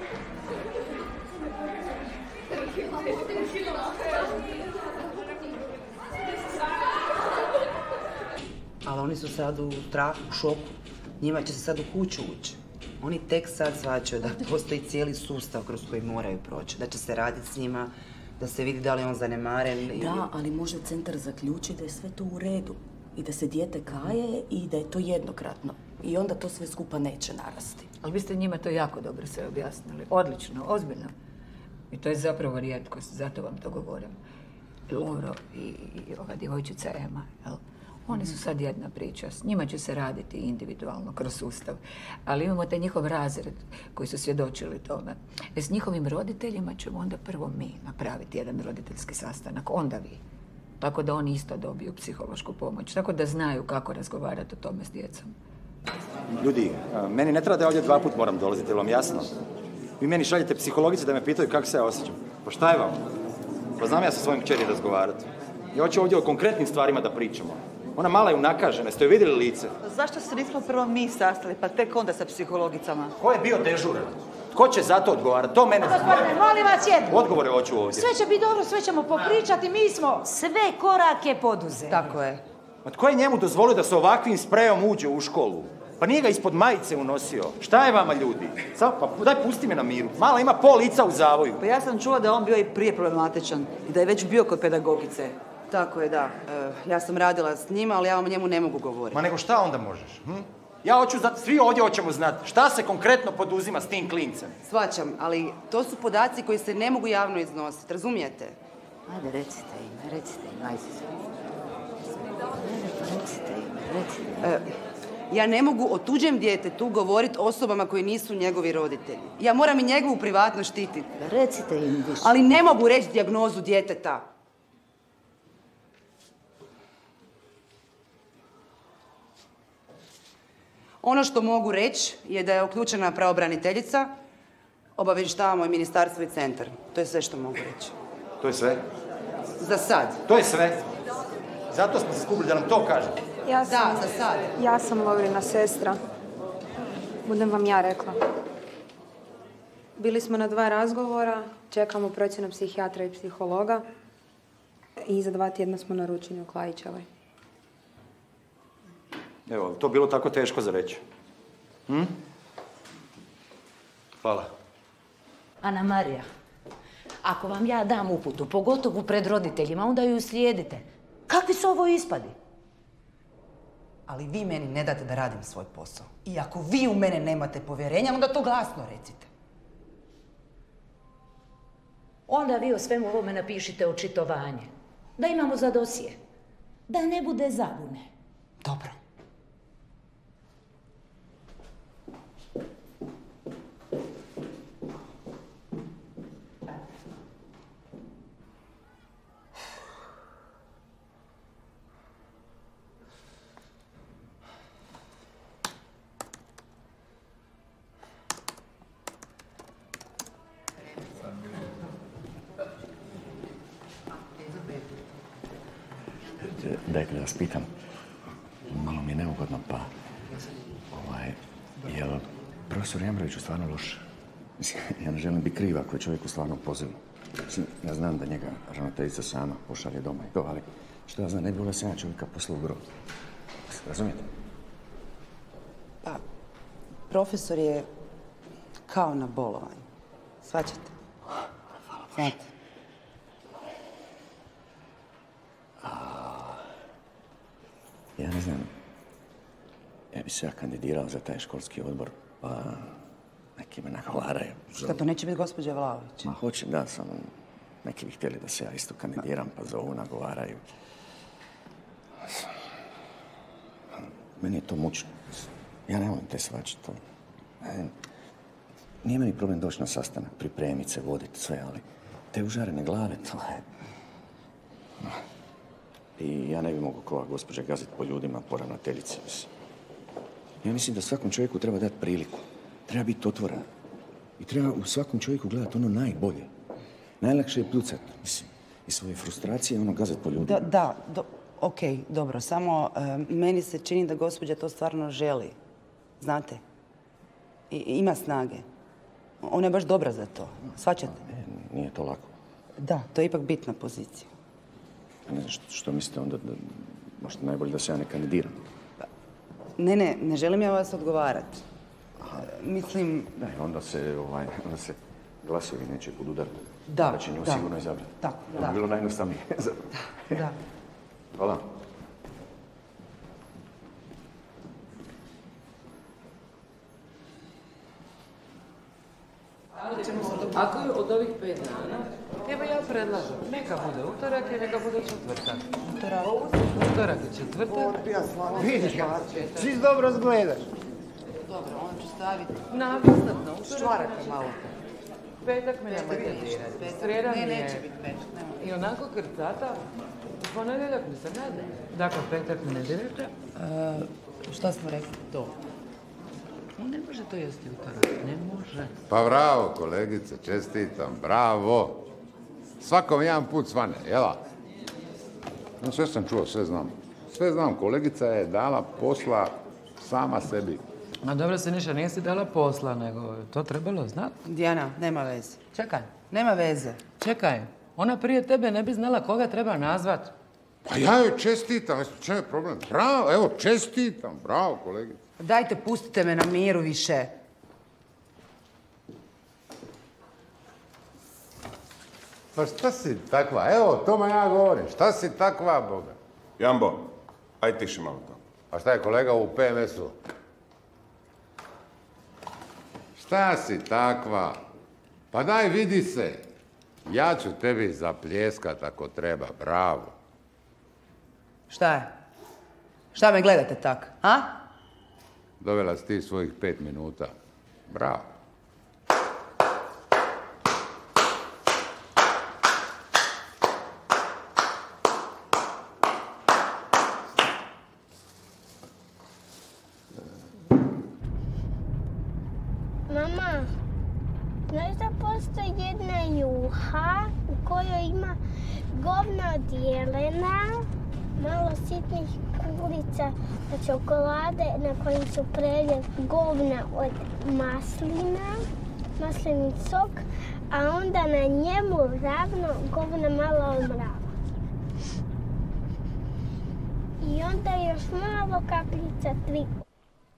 Ali oni su sad u strahu, u šoku. Njima će se sad u kuću ući. Oni tek sad shvaćaju da postoji cijeli sustav kroz koji moraju proći. Da će se raditi s njima, da se vidi da li je on zanemaren. Da, ali može centar zaključiti da je sve to u redu. I da se dijete kaje i da je to jednokratno. I onda to sve skupa neće narasti. Ali vi ste njima to jako dobro sve objasnili. Odlično, ozbiljno. I to je zapravo rijetkost, zato vam to govorim. Lovro i ova djevojčica Ema, jel? Oni su sad jedna priča. S njima će se raditi individualno, kroz sustav. Ali imamo taj njihov razred koji su svjedočili tome. S njihovim roditeljima ćemo onda prvo mi napraviti jedan roditeljski sastanak, onda vi. Tako da oni isto dobiju psihološku pomoć. Tako da znaju kako razgovarati o tome s djecom. Ljudi, meni ne treba da ovdje 2 puta moram dolaziti, je vam jasno? Vi meni šaljete psihologice da me pitaju kako se ja osjećam. Pa šta je vam? Pa znam ja sa svojim kćeri razgovarati. Ja hoću ovdje o konkretnim stvarima da pričamo. Ona mala je unakažena, ste joj vidjeli lice? Zašto se nismo prvo mi sastali, pa tek onda sa psihologicama? Ko je bio dežuran? Tko će za to odgovarati? To mene... Gospodine, molim vas jedno. Odgovore hoću ovdje. Sve će biti dobro, sve ćemo popričati, mi smo sve korake poduzeli. Tako je. Ma tko je njemu dozvolio da se ovakvim sprejom uđe u školu? Pa nije ga ispod majice unosio. Šta je vama, ljudi? Pa daj, pusti me na miru. Mala ima pol lica u zavoju. Pa ja sam čula da je on bio i prije problematičan i da je već bio kod pedagogice. Tako je, da. Ja sam radila s njima, ali ja vam o njemu ne mogu govoriti. Ma nego šta onda možeš? Ja hoću znati, svi ovdje hoćemo znati, šta se konkretno poduzima s tim klincem? Shvaćam, ali to su podaci koji se ne mogu javno iznositi, razumijete? Ajde, recite im, ajde se. Recite im. Ja ne mogu o tuđem djetetu govoriti osobama koji nisu njegovi roditelji. Ja moram i njegovu privatnost štititi. Recite im više. Ali ne mogu reći dijagnozu djeteta. Ono što mogu reći je da je uključena pravobraniteljica, obavještavamo i ministarstvo i centar. To je sve što mogu reći. To je sve? Za sad. To je sve? Zato smo se skupili da nam to kažete. Da, za sad. Ja sam Lovrina sestra. Budem vam ja rekla. Bili smo na 2 razgovora, čekamo procjenu psihijatra i psihologa i za 2 tjedna smo naručeni u Klajićevoj. Evo, to bilo tako teško za reći. Hvala. Ana Marija, ako vam ja dam uputu, pogotovo pred roditeljima, onda ju slijedite. Kakvi su ovo ispadi? Ali vi meni ne date da radim svoj posao. I ako vi u mene nemate povjerenja, onda to glasno recite. Onda vi o svemu ovome napišite očitovanje. Da imamo za dosije. Da ne bude zabune. Dobro. Dajte da vas pitam, malo mi je neugodno, pa, jel profesor Jambrović stvarno loš? Mislim, ja ne želim biti kriv ako je čovjek u stvarnom pozivu. Mislim, ja znam da njega ravnateljica sama pošalje doma i to, ali što ja znam, ne bi bila 7 čovjeka posla u grob. Razumijete? Pa, profesor je kao na bolovanju. Shvaćate? Znate. Ja ne znam, ja bi se kandidirao za taj školski odbor, pa Neki me nagovaraju. Šta, to neće biti gospođa Vlahović? Ma hoće, da, samo neki bi htjeli da se ja isto kandidiram, pa zovu, nagovaraju. Meni je to mučno. Ja ne volim te svačati to. Nije meni problem doći na sastanak, pripremiti se, voditi sve, ali te užarene glave, to je... I ja ne bi mogao kao gospođa gaziti po ljudima, po ravnateljici. Ja mislim da svakom čovjeku treba dati priliku. Treba biti otvoren. I treba u svakom čovjeku gledati ono najbolje. Najlakše je pljucat, mislim. I svoje frustracije ono gazati po ljudima. Okej, dobro. Samo meni se čini da gospođa to stvarno želi. Znate? I ima snage. Ona je baš dobra za to. Shvaćate? Nije to lako. Da, to je ipak bitna pozicija. Ne znam što mislite onda da možda najbolje da se ja ne kandidiram. Ne želim ja vas odgovarati. Mislim... Da, onda se glasovi neće podudarati. Da će nju sigurno izabrati. Tako, da. Bilo najjednostavnije. Da. Hvala. Ako je od ovih 5 dana, evo ja predlažem, neka bude utorak i neka bude četvrtak. Utorak i četvrtak. Vidiš ga, svi dobro zgledaš. Dobro, on ću staviti... Navisat na utorak. Švaraka malo. Petak me nemojte dirati. Srijeda mi je... neće biti petak, nemoj. I onako krcata, u ponedjeljak mi se ne da. Dakle, petak me ne dirate. Šta smo rekli? To. On ne može to jesti utorak, ne može. Pa bravo, kolegice, čestitam, bravo. Svakom jedan put svane, jela? No, sve sam čuo, sve znam. Sve znam, kolegica je dala posla sama sebi. Ma dobro, Siniša, nije si dala posla, nego to trebalo znati. Dijana, nema veze. Čekaj. Nema veze. Čekaj, ona prije tebe ne bi znala koga treba nazvat. Pa ja joj čestitam, čemu je problem? Bravo, evo, čestitam, bravo, kolegice. Dajte, pustite me na miru više. Pa šta si takva? Evo, tome ja govorim. Šta si takva, Boga? Jambo, aj tiši malo to. A šta je kolega u PMS-u? Šta si takva? Pa daj, vidi se. Ja ću tebi zapljeskat ako treba, bravo. Šta je? Šta me gledate tak, a? Dovela si ti svojih 5 minuta. Bravo. Mama, znaš da postoji jedna juha u kojoj ima govna od jelena, malo sitnih kuglica od čokolade na kojim su preljev govna od maslina, maslini sok, a onda na njemu ravno govna malo od mrava. I onda još malo kapljica triku.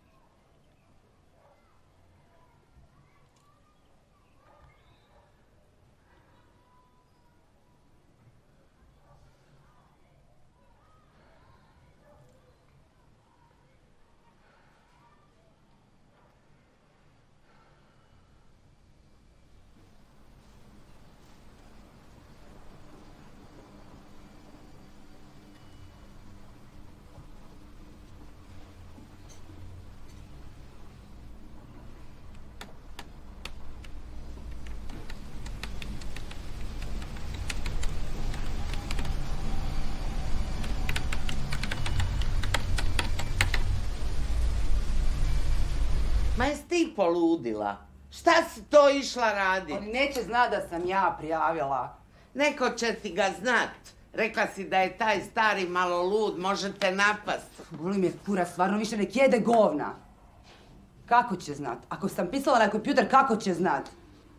Ma jesi ti poludila? Šta si to išla raditi? Oni neće znat da sam ja prijavila. Neko će ti ga znat. Rekla si da je taj stari malo lud, možete napast. Boli me kura, stvarno više nek jede govna. Kako će znat? Ako sam pisala na kompjuter, kako će znat?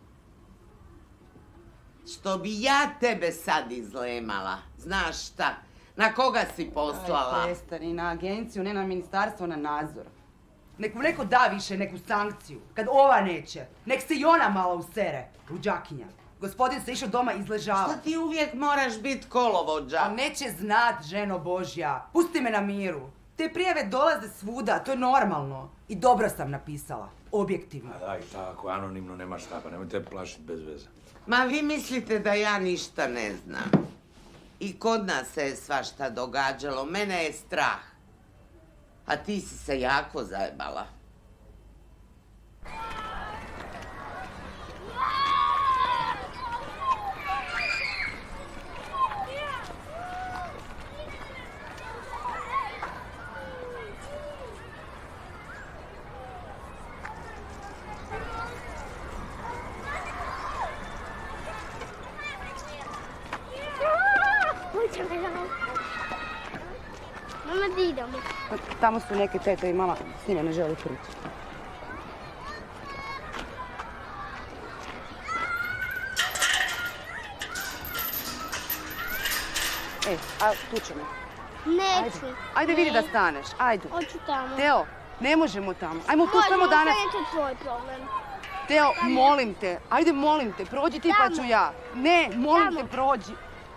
Što bi ja tebe sad izlemala. Znaš šta? Na koga si poslala? Aj, prestani, na agenciju, ne na ministarstvo, na nadzor. Nek mu neko da više neku sankciju, kad ova neće. Nek se i ona malo usere, luđakinja. Gospodin se išao doma izležavati. Što ti uvijek moraš biti kolovođa? A neće znat, ženo Božja. Pusti me na miru. Te prijave dolaze svuda, to je normalno. I dobro sam napisala, objektivno. A daj, tako, anonimno nema šta, pa nemojte plašiti bez veze. Ma vi mislite da ja ništa ne znam. I kod nas se svašta događalo, mene je strah. A ti si se jako zajebala. Mama, di idemo? Tamo su neke tete i mama s njima ne želi prići. A tu ćemo. Neću. Ajde vidi da staneš, ajde. Hoću tamo. Teo, ne možemo tamo. Ajmo tu samo danas. Možemo, to tvoj problem. Teo, molim te, ajde molim te, prođi ti pa ću ja. Ne, molim te, prođi.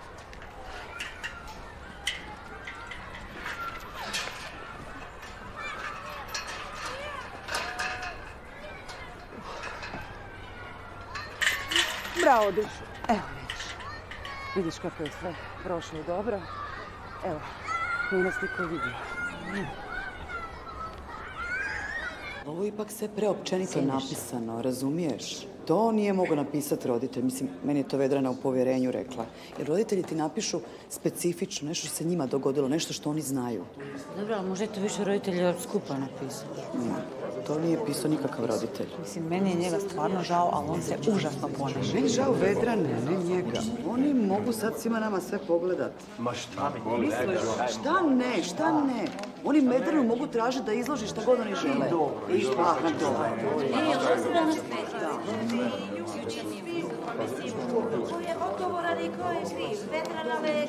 Bravo, dušu. Evo, vidiš. Vidiš kako je sve prošlo dobro. Evo, nije nas niko vidio. Ovo je ipak sve preopćenito napisano, razumiješ? To nije mogao napisati roditelj. Mislim, meni je to Vedrana u povjerenju rekla. Jer roditelji ti napišu specifično, nešto što se njima dogodilo, nešto što oni znaju. Dobro, ali možete više roditelja skupa napisati. To nije pisao nikakav roditelj. Mislim, meni je njega stvarno žao, ali on se užasno ponaša. Meni žao Vedrane, ne njega. Oni mogu sad svima nama sve pogledat. Ma šta? Šta ne? Oni Vedranu mogu tražiti da izloži šta god oni žele. Ko je odgovoran i ko je kriv? Vedrana ve...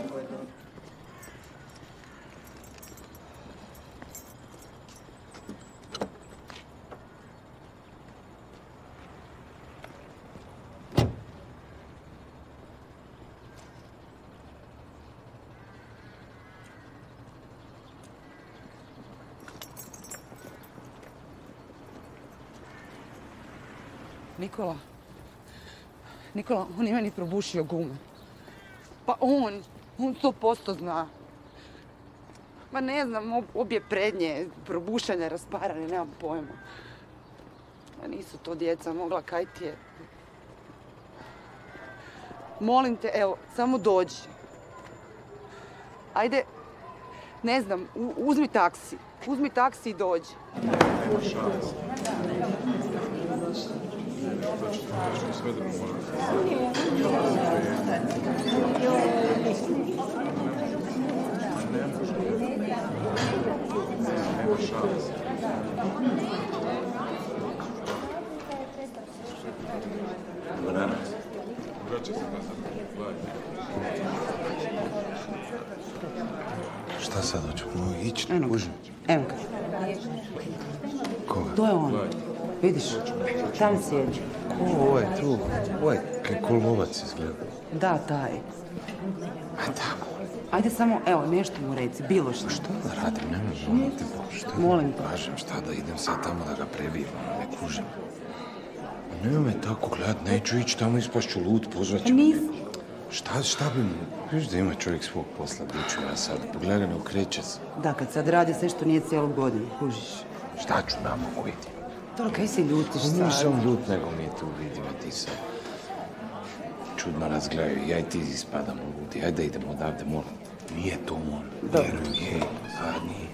Nikola, on je meni probušio gume. Pa on 100% zna. Ma ne znam, obje prednje, probušanje, rasparane, nemam pojma. Ma nisu to djeca mogla, kaj ti je. Molim te, evo, samo dođi. Ajde, ne znam, uzmi taksi. Uzmi taksi i dođi. Šta sad hoću? Ići? Evo ga. Koga? To je on. Vidiš, tam sjedi. Ko ovaj tu? Ovaj kako lovac izgleda. Da, taj. A tako. Ajde samo, evo, nešto mu reci, bilo što. Što da radim? Ne možem. Molim te. Kažem, šta da idem sad tamo da ga prebijem, ne kužim. Nema me tako gledat, neću ići tamo, ispašću lud, pozvat ću. Šta bi mu? Viš da ima čovjek svog posla, gdje ću ja sad? Pogledaj, ne okreće se. Da, kad sad radi sve što nije cijelu godinu, kužiš. Šta ću namogu vidjeti? Dobro, kaj se ljutiš sad? Nisam ljut, nego mi je tu vidim, a ti sad. Čudno razgledaju, ja i ti ispadamo ludi. Ajde da idemo odavde, molim. Nije to on. Vjerujem, je. A nije.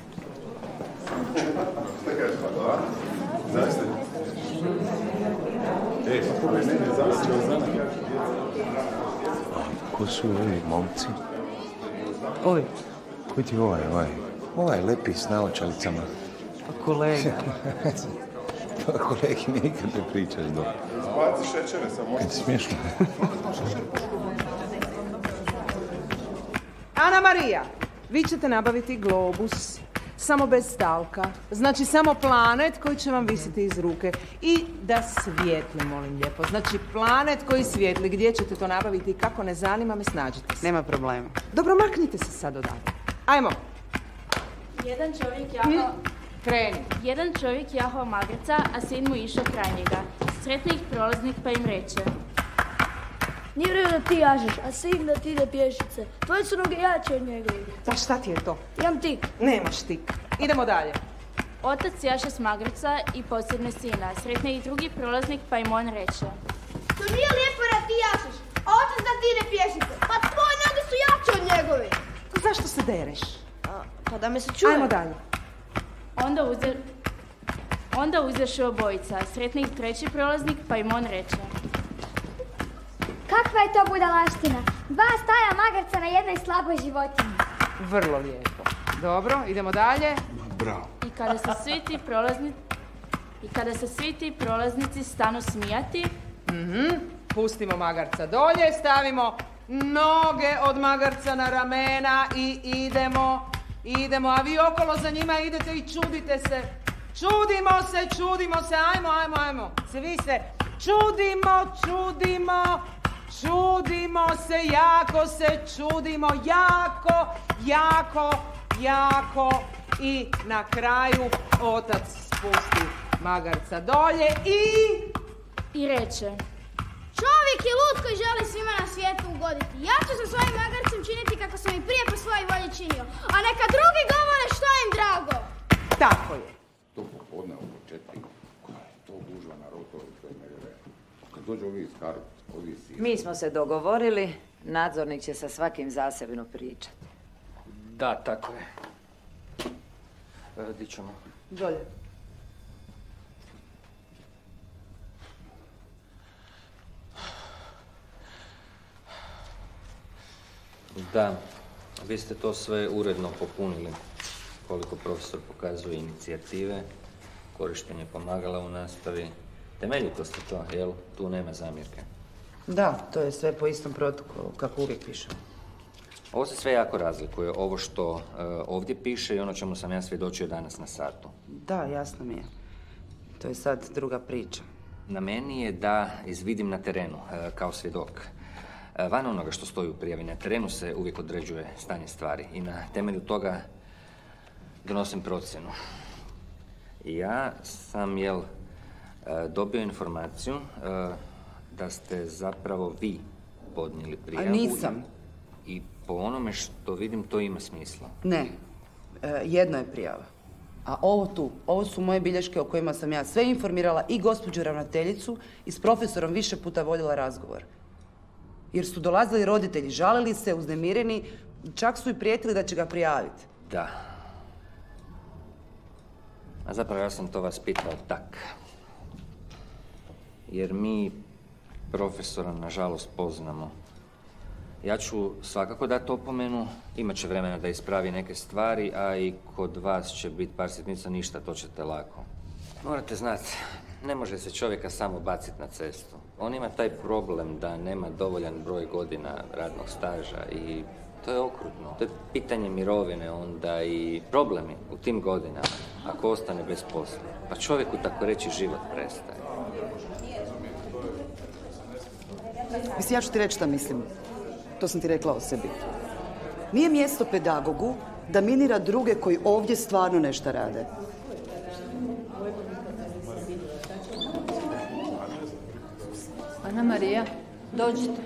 Zaista. Ko su ovi momci? Ovi? Koji ti ovaj? Ovaj lepi s naočalicama. Pa kolega. Pa kolegi nikad ne pričaš dobro. Zbaci šećere samo. Kad smiješno. Ana Marija, vi ćete nabaviti globus, samo bez stavka. Znači samo planet koji će vam visiti iz ruke. I da svijetli, molim lijepo. Znači planet koji svijetli. Gdje ćete to nabaviti i kako, ne zanima me, snađite se. Nema problema. Dobro, maknite se sad odavde. Ajmo. Jedan čovjek jahao... Kreni. Jedan čovjek jahao magarca, a sin mu išao kraj njega. Sretni ih prolaznik pa im reče. Nije vrijeme da ti jažeš, a sin da ti ide pješice. Tvoje su noge jače od njegovih. Pa šta ti je to? Imam tik. Nemaš tik. Idemo dalje. Otac jaše s magarca i posjedne sina. Sretne ih drugi prolaznik pa im on reče. To nije lijepo da ti jašeš, a otac da ti ide pješice. Pa tvoje noge su jače od njegove. Zašto se dereš? Pa da me se čuje. Ajmo dalje. Onda uzeše obojica. Sretne ih treći prolaznik pa im on reče. Kakva je to budalaština? Dva stara magarca na jednoj slaboj životinji. Vrlo lijepo. Dobro, idemo dalje. Bravo. I kada se svi ti prolaznici stanu smijati... Pustimo magarca dolje, stavimo noge od magarca na ramena i idemo, a vi okolo za njima idete i čudite se. Čudimo se, ajmo. Svi se čudimo se, jako i na kraju otac spusti magarca dolje i reče. Čovjek je lud koji želi svima na svijetu ugoditi. Ja ću sa svojim magarcem činiti kako sam i prije po svojoj volji činio. A neka drugi govore što im drago. Tako je. To popodne oko 4. To gužva na rotovi, to je nevjerojatno. Kad dođu ovi iz Karlovca, ovi iz Siska. Mi smo se dogovorili, nadzornik će sa svakim zasebno pričati. Da, tako je. Di ćemo? Dolje. Da, vi ste to sve uredno popunili, koliko profesor pokazuje inicijative, korištenje pomagala u nastavi. Temeljito ste to, jel? Tu nema zamjerke. Da, to je sve po istom protokolu, kako uvijek piše. Ovo se sve jako razlikuje, ovo što ovdje piše i ono čemu sam ja svjedočio danas na satu. Da, jasno mi je. To je sad druga priča. Na meni je da izvidim na terenu, kao svjedok. Van onoga što stoji u prijavi, na terenu se uvijek određuje stanje stvari i na temelju toga donosim procjenu. Ja sam, dobio informaciju da ste zapravo vi podnijeli prijavu. A nisam. I po onome što vidim, to ima smisla. Ne. Jedno je prijava. A ovo su moje bilješke o kojima sam ja sve informirala i gospođu ravnateljicu i s profesorom više puta vodila razgovor. Jer su dolazili roditelji, žalili se, uznemireni, čak su i prijetili da će ga prijaviti. Da. A zapravo ja sam to vas pitao tak. Jer mi profesora, nažalost, poznamo. Ja ću svakako dati opomenu, imat će vremena da ispravi neke stvari, a i kod vas će biti par sitnica, ništa, to ćete lako. Morate znati, ne može se čovjeka samo baciti na cestu. On ima taj problem da nema dovoljan broj godina radnog staža i to je okrutno. To je pitanje mirovine onda i problemi u tim godinama, ako ostane bez posla. Pa čovjeku, tako reći, život prestaje. Mislim, ja ću ti reći šta mislim. To sam ti rekla o sebi. Nije mjesto pedagogu da minira druge koji ovdje stvarno nešto rade. Ana Marija, dođite.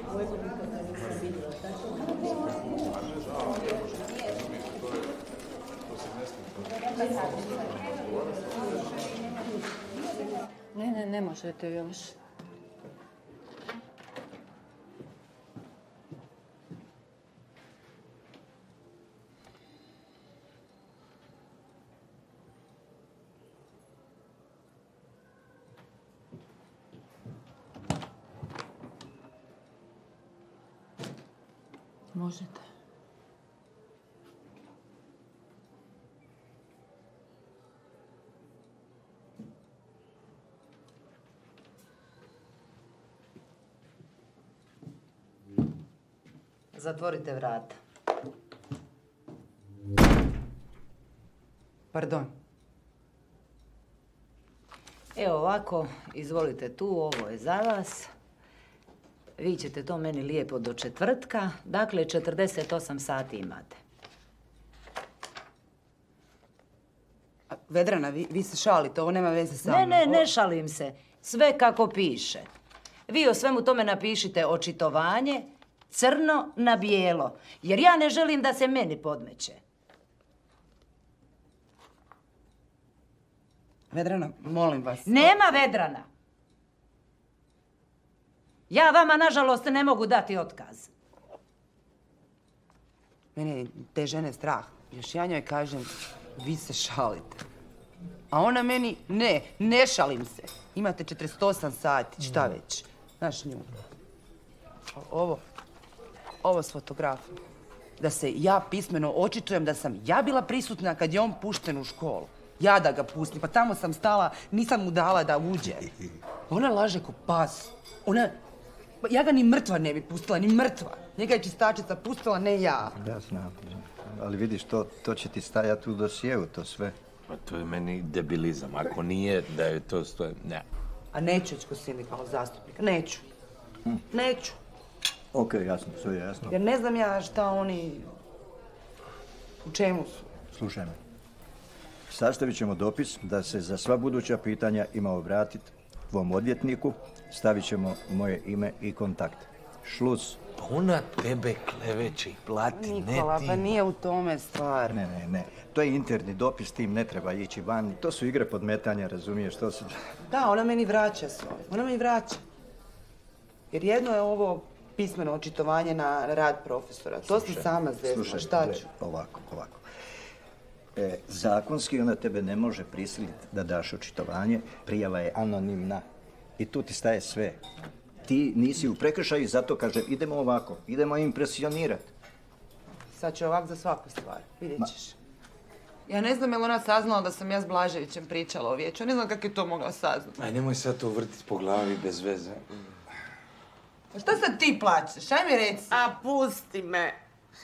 Ne možete još. Možete. Zatvorite vrata. Pardon. Evo ovako, izvolite tu, ovo je za vas. Vi ćete to meni lijepo do četvrtka, dakle 48 sati imate. Vedrana, vi se šalite, ovo nema veze sa mnom. Ne šalim se. Sve kako piše. Vi o svemu tome napišite očitovanje, crno na bijelo, jer ja ne želim da se meni podmeće. Vedrana, molim vas. Nema Vedrana. Ja vama, nažalost, ne mogu dati otkaz. Mene je te žene strah. Još ja njoj kažem, vi se šalite. A ona meni, ne šalim se. Imate 48 sati, šta već. Znaš nju. Ovo s fotografijom. Da se ja pismeno očitujem da sam ja bila prisutna kad je on pušten u školu. Ja da ga pustim, pa tamo sam stala, nisam mu dala da uđe. Ona laže ko pas. Ja ga ni mrtva ne bi pustila, ni mrtva. Njega je čistačica pustila, ne ja. Ja znam. Ali vidiš, to će ti stajati u dosjeu, to sve. Pa to je meni debilizam. Ako nije da je to stoje, ne. A neću ići kod sindikalnog zastupnika, neću. Neću. Ok, jasno, sve je jasno. Jer ne znam ja šta oni... U čemu su. Slušaj me. Sastavit ćemo dopis da se za sva buduća pitanja ima obratiti tvom odvjetniku. Stavit ćemo moje ime i kontakt. Šlus. Pa ona tebe kleveće, plati, ne ti. Nikola, pa nije u tome stvar. Ne. To je interni dopis, tim ne treba ići van. To su igre podmetanja, razumiješ? To su... Da, ona meni vraća svoje. Ona meni vraća. Jer jedno je ovo pismeno očitovanje na rad profesora. To sam sama zvezna. Šta ću? Ovako. Zakonski ona tebe ne može prisiliti da daš očitovanje. Prijava je anonimna. I tu ti staje sve. Ti nisi u prekršaju, zato kažem, idemo ovako. Idemo impresionirati. Sad ću ovak za svaku stvar. Vidjet ćeš. Ja ne znam je li ona saznala da sam ja s Blaževićem pričala o vijeću. Ne znam kako je to mogla saznati. Aj, nemoj sad to vrtiti po glavi bez veze. Pa šta sad ti plaćeš? Aj mi reci. A pusti me.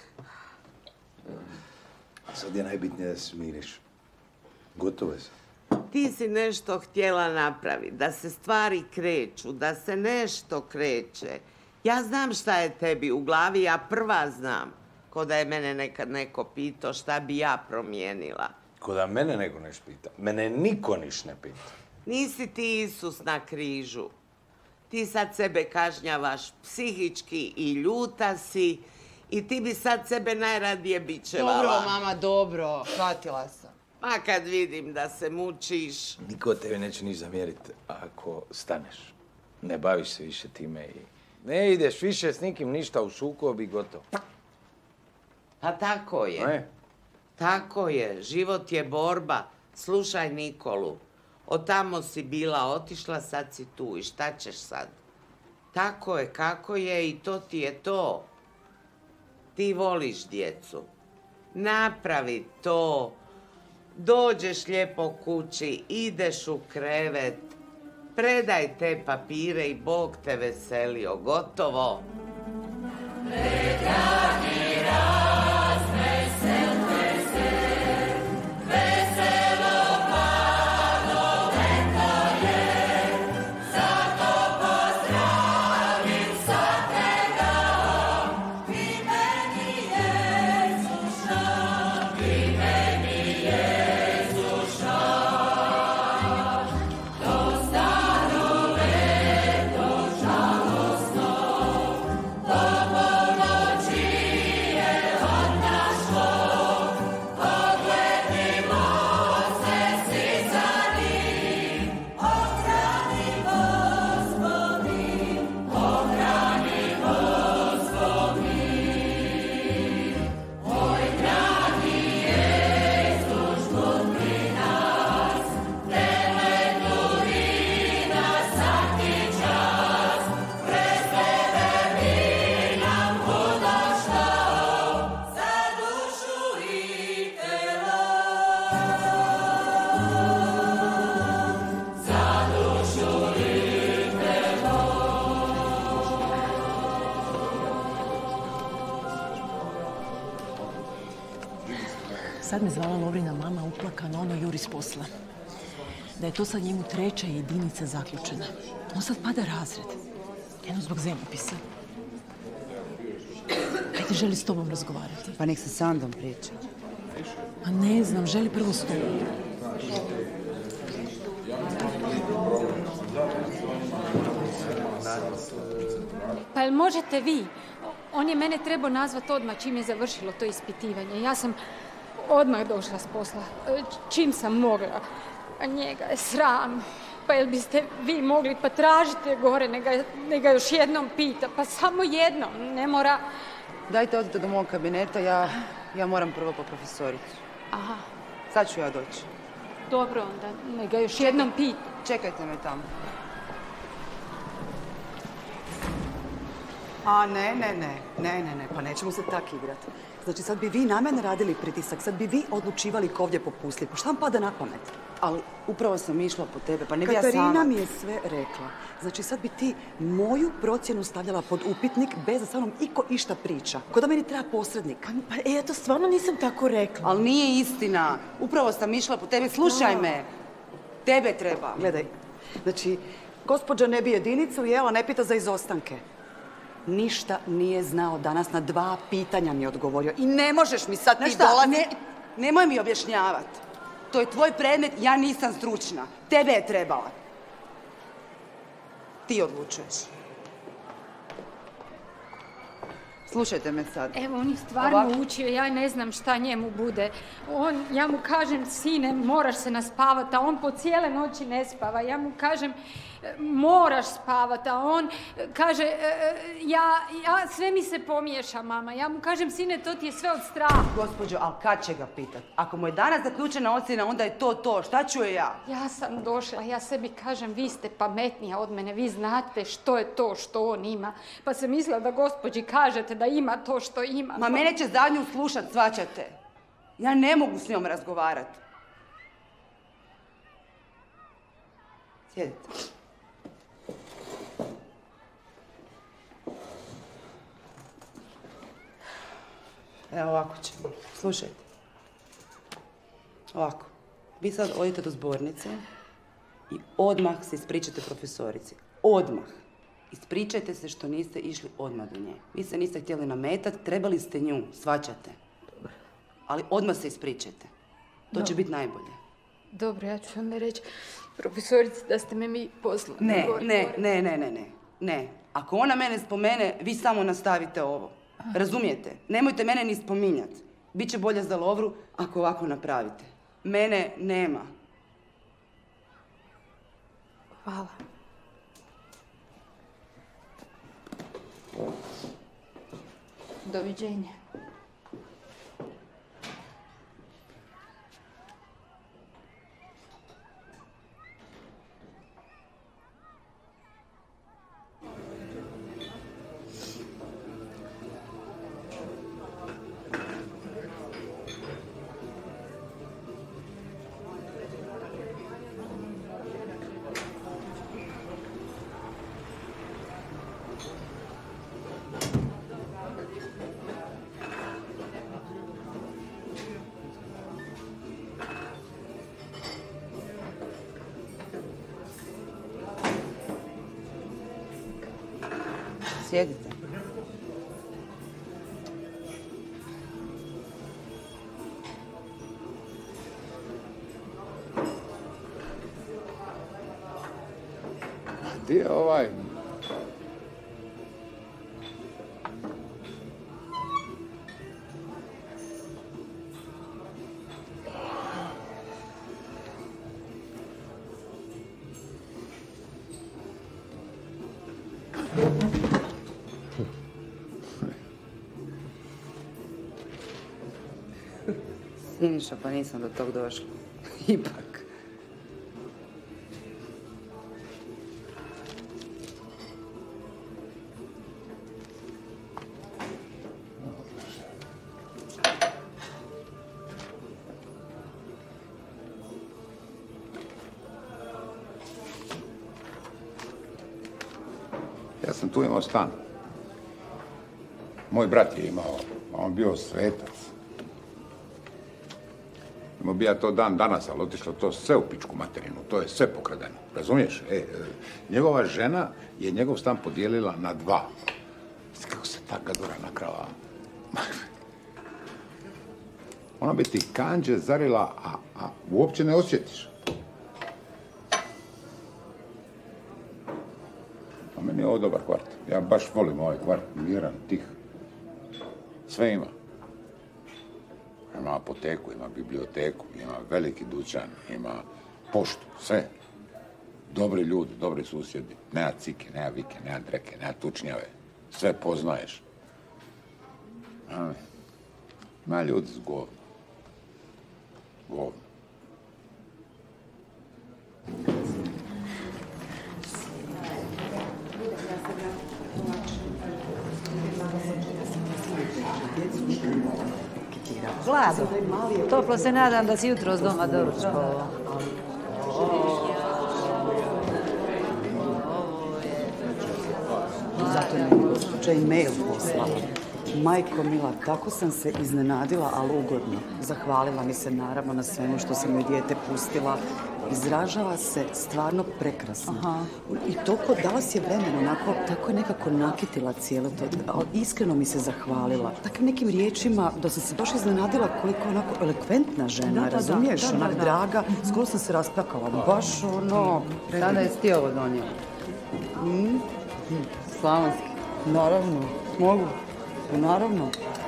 Sad je najbitnije da se smiriš. Gotovo je sad. Ti si nešto htjela napraviti, da se stvari kreću, da se nešto kreće. Ja znam šta je tebi u glavi, ja prva znam. Ko da je mene nekad neko pitao šta bi ja promijenila. Ko da mene neko neš pita. Mene niko niš ne pita. Nisi ti Isus na križu. Ti sad sebe kažnjavaš psihički i ljuta si i ti bi sad sebe najradije bičevala. Dobro, mama, dobro. Shvatila sam. Ma kad vidim da se mučiš. Niko tebe neće ni zamjeriti ako staneš. Ne baviš se više time i ne ideš više s nikim ništa u sukob i gotovo. Pa tako je. Tako je. Život je borba. Slušaj Nikolu. Od tamo si bila otišla, sad si tu. I šta ćeš sad? Tako je, kako je i to ti je to. Ti voliš djecu. Napravi to. Dođeš lijepo kući, ideš u krevet. Predaj te papire i Bog te veselio. Gotovo. Sad me zvala Lovrina mama uplakana, ono juri s posla. Da je to sad njemu 3. jedinica zaključena. On sad pada razred. Jedno zbog zemljopisa. Ajde, želi s tobom razgovarati. Pa nek se s Andom priča. A ne znam, želi prvo s tobom. Pa jel možete vi? On je mene trebao nazvat odmah čim je završilo to ispitivanje. Ja sam odmah došla s posla, čim sam mogla. A njega je sram. Pa jel biste vi mogli, pa tražite gore, neka još jednom pita. Pa samo jednom, ne mora... Dajte, odite do mog kabineta, ja moram prvo po profesoricu. Aha. Sad ću ja doći. Dobro onda, neka još jednom pita. Čekajte me tamo. A ne, pa nećemo se tak igrati. Znači sad bi vi na mene radili pritisak, sad bi vi odlučivali ko ovdje popusti. Pa šta vam pada na pamet? Ali upravo sam išla po tebe, pa ne bi ja sama... Katarina mi je sve rekla. Znači sad bi ti moju procjenu stavljala pod upitnik bez da sa mnom iko išta priča. Ko da meni treba posrednik. Pa ja to stvarno nisam tako rekla. Ali nije istina. Upravo sam išla po tebe, slušaj me. Tebe treba. Gledaj, znači, gospođa ne bi jedinicu jela, ne pita za izostanke. Ništa nije znao danas, na 2 pitanja mi je odgovorio. I ne možeš mi sad ti dolaziti... Nemoj mi objašnjavati. To je tvoj predmet, ja nisam stručna. Tebe je trebala. Ti odlučuješ. Slušajte me sad. Evo, on je stvarno učio, ja ne znam šta njemu bude. Ja mu kažem, sine, moraš se naspavati, a on po cijele noći ne spava. Ja mu kažem, moraš spavati, a on kaže, sve mi se pomiješa, mama. Ja mu kažem, sine, to ti je sve od straha. Gospođo, ali kad će ga pitat? Ako mu je danas zaključena ocjena, onda je to. Šta ću ja? Ja sam došla, ja sebi kažem, vi ste pametnija od mene, vi znate što je to što on ima. Pa sam mislila da gospođi kažete da ima to što ima. Ma mene će zadnju slušat, svaćate. Ja ne mogu s njom razgovarati. Sjedite. Evo ovako ćemo. Slušajte. Ovako. Vi sad odite do zbornice i odmah se ispričate profesorici. Odmah. Ispričajte se što niste išli odmah do nje. Vi se niste htjeli nametati, trebali ste nju, shvaćate. Ali odmah se ispričajte. To će biti najbolje. Dobro, ja ću onda reći profesorici da ste me mi poslali. Ne. Ako ona mene spomene, vi samo nastavite ovo. Razumijete? Nemojte mene ni spominjati. Biće bolje za Lovru ako ovako napravite. Mene nema. Hvala. Doviđenja. Sjedite. Gdje je ovaj? Siniša, pa nisam do tog došla. Ipak. Ja sam tu imao stan. Moj brat je imao, a on bio svetac. Imao bi ja to dan danas, ali otišlo to sve u pičku materinu. To je sve pokradeno. Razumiješ? Njegova žena je njegov stan podijelila na 2. Kako se ta gadura nakrava? Ona bi ti kanđe zarila, a uopće ne osjetiš. A meni je ovo dobar kvart. Ja baš volim ovaj kvart, miran, tih. Sve ima. Ima apoteku, ima biblioteku, ima veliki dućan, ima poštu, sve. Dobri ljudi, dobri susjedi. Nema cike, nema vike, nema dreke, nema tučnjave. Sve poznaješ. Ima ljudi s govno. Govno. Vlado, toplo se nadam da si jutro s doma doručkovao. Zato je mi gospođa i mail poslala. Majko mila, tako sam se iznenadila, ali ugodno. Zahvalila mi se naravno na svemu što sam joj dijete pustila. Izražava se stvarno prekrasno. I toliko dala si je vremena, onako, tako je nekako nakitila cijelo to. Ali iskreno mi se zahvalila. Takvim nekim riječima da sam se baš iznenadila koliko je onako elokventna žena, razumiješ? Onak draga, skoro sam se rasplakala. Baš ono... Sada jesi ti ovo donijela? Slavonski. Naravno, mogu. Naravno.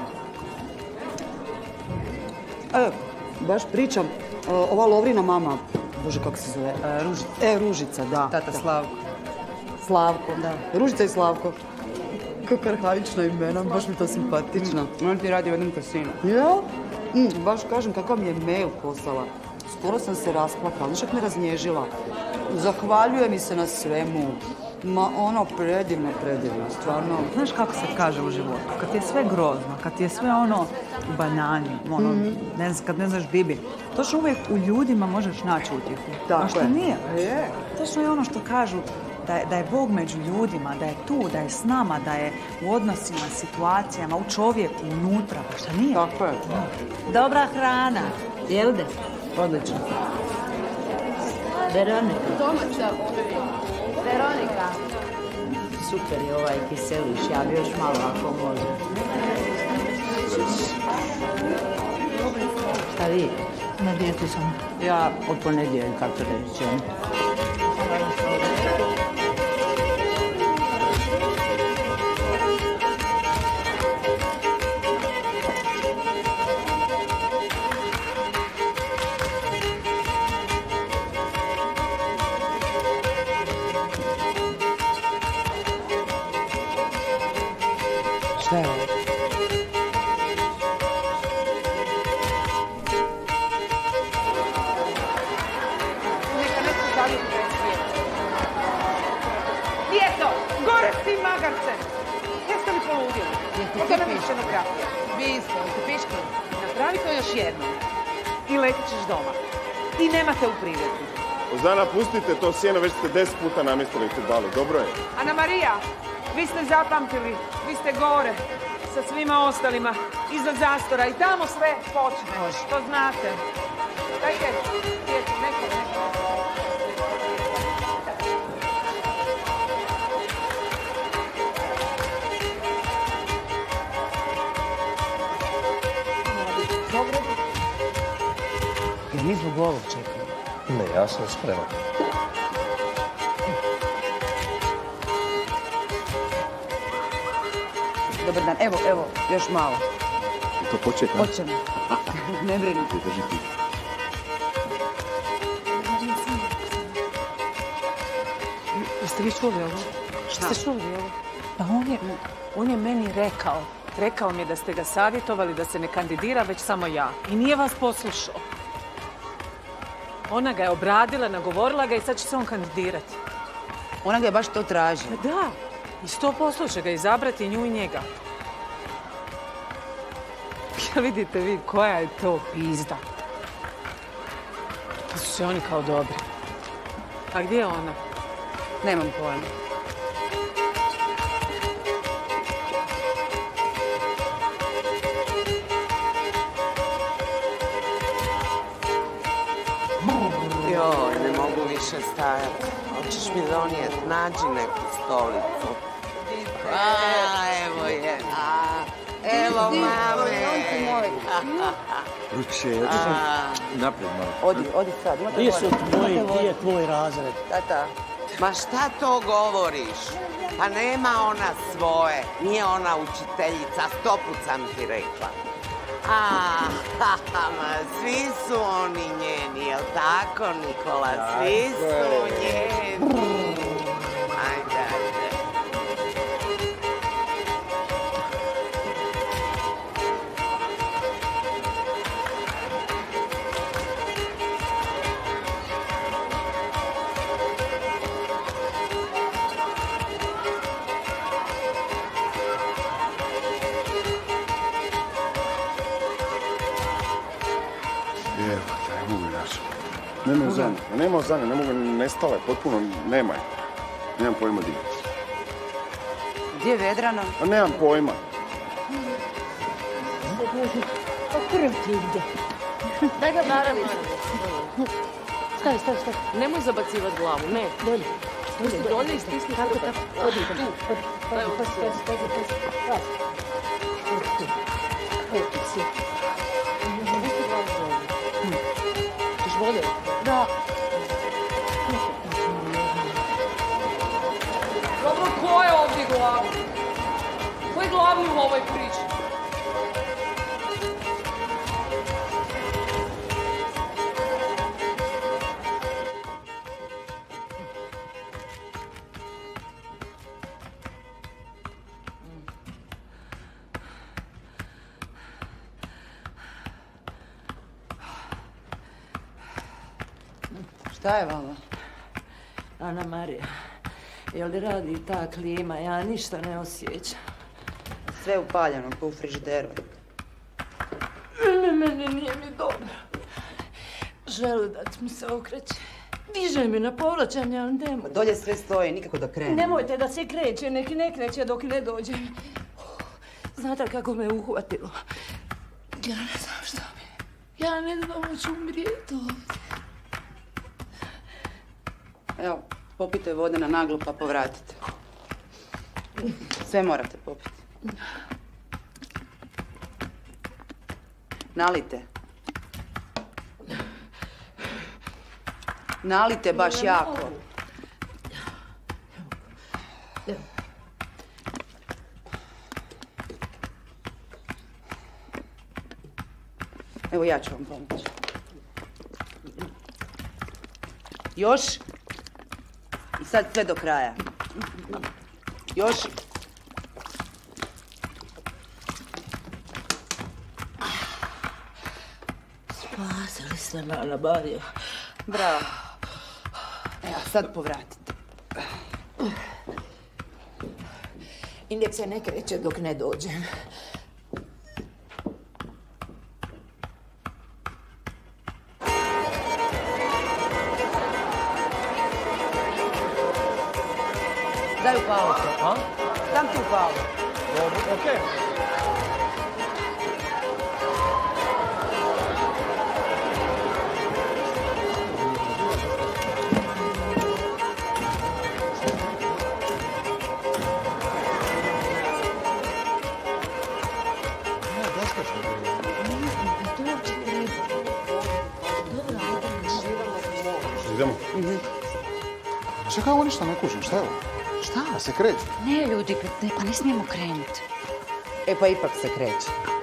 Baš pričam, ova Lovrina mama, bože kako se zove? Ružica. Ružica, da. Tata Slavko. Slavko, da. Ružica i Slavko. Kako arhaična imena, baš mi to simpatično. On ti radi u jednom kasinu. Ja? Baš kažem, kakav mi je mail poslala. Skoro sam se rasplakala, nišak me raznježila. Zahvaljuje mi se na svemu. Ma ono, predivno, stvarno. Znaš kako se kaže u životu? Kad ti je sve grozno, kad ti je sve ono u banani, ono, kad ne znaš Bibi, točno uvijek u ljudima možeš naći utjehu. Tako a što je. nije? Je. Točno je ono što kažu, da je Bog među ljudima, da je tu, da je s nama, da je u odnosima, situacijama, u čovjeku, unutra, pa što nije? Tako je. Dobra hrana, jel de? Odlično. Veronika. Domaća. Veronika. Super je ovaj kiseliš, ja bi još malo ako može. Šta vi? Na dijeti sam. Ja od ponedjeljka krećem. Šta je ovo? Neka netko dalje presvije. Djeto, gore s tim magarcem! Jeste li poludjeli? Ovo nam je scenografija. Vi isto, ste piški? Napravi to još jednom. I letit ćeš doma. I nemate u privredi. Ozdana, pustite to sjeno, već ste 10 puta namjestili futbalu, dobro je. Ana Marija, vi ste zapamtili, vi ste gore sa svima ostalima, iza zastora i tamo sve počne. To znate. Dajte, djecu, neko. Jer mi zbog ovog čekali. Ne, ja sam spreman. Dobar dan, evo, još malo. To početi, a? Hoćemo. Ne brinite. Drži ti. Jeste vi čuli ovo? Šta ste čuli ovo? Pa on je meni rekao mi je da ste ga savjetovali da se ne kandidira, već samo ja. I nije vas poslušao. Ona ga je obradila, nagovorila ga i sad će se on kandidirati. Ona ga je baš to tražila. Da, i 100% će ga izabrati, nju i njega. Ja vidite vi koja je to pizda. To su se oni kao dobri. A gdje je ona? Nemam pojma. Joj, ne mogu više stajati. Hoćeš mi donijeti, nađi neku stolicu. A, evo je. Evo, mame. Ruče, naprijed malo. Odi sad. Gdje su tvoji, gdje je tvoj razred? Tata. Ma šta to govoriš? Pa nema ona svoje. Nije ona učiteljica, 100 put sam ti rekla. Ma svi su oni njeni, jel tako, Nikola? Svi su njeni. Ajde. Nema Ozane, ne mogu, nestala je, potpuno nema je. Nemam pojma gdje. Gdje je Vedrana? A nemam pojma. Prv ti ide. Daj ga naravi. Stavi. Nemoj zabacivat glavu, ne. Dolje. Dolje i stisni prst. Odi, tu. Daj ovo sve. Tiš vode? Da. Dobro, ko je ovdje glavni? Ko je glavni u ovoj priči? Šta je vama? Ana Marija, jel li radi ta klima? Ja ništa ne osjećam. Sve upaljeno, ko u frižideru. Meni nije mi dobro. Želudac mi se okreće. Diže mi na povlačanje, ali nemoj. Dolje sve stoji, nikako da krene. Nemojte da se kreće, neki ne kreće dok ne dođem. Znate kako me uhvatilo? Ja ne znam šta mi. Ja ne znam da ću umrijeti ovdje. Evo, popite vode na naglo pa povratite. Sve morate popiti. Nalite. Nalite baš jako. Evo ja ću vam pomoći. Još. I sad sve do kraja. Još. Spasili ste me, Ana Marija. Bravo. Evo, sad povratite. I nek se ne kreće dok ne dođem. Daj upalu se. A? Dam ti upalu. Dobro, okej. Idemo. Čekaj, ovo ništa ne kužim, šta je ovo? Šta? Da se kreće. Ne, ljudi, pa ne smijemo krenuti. E pa ipak se kreće.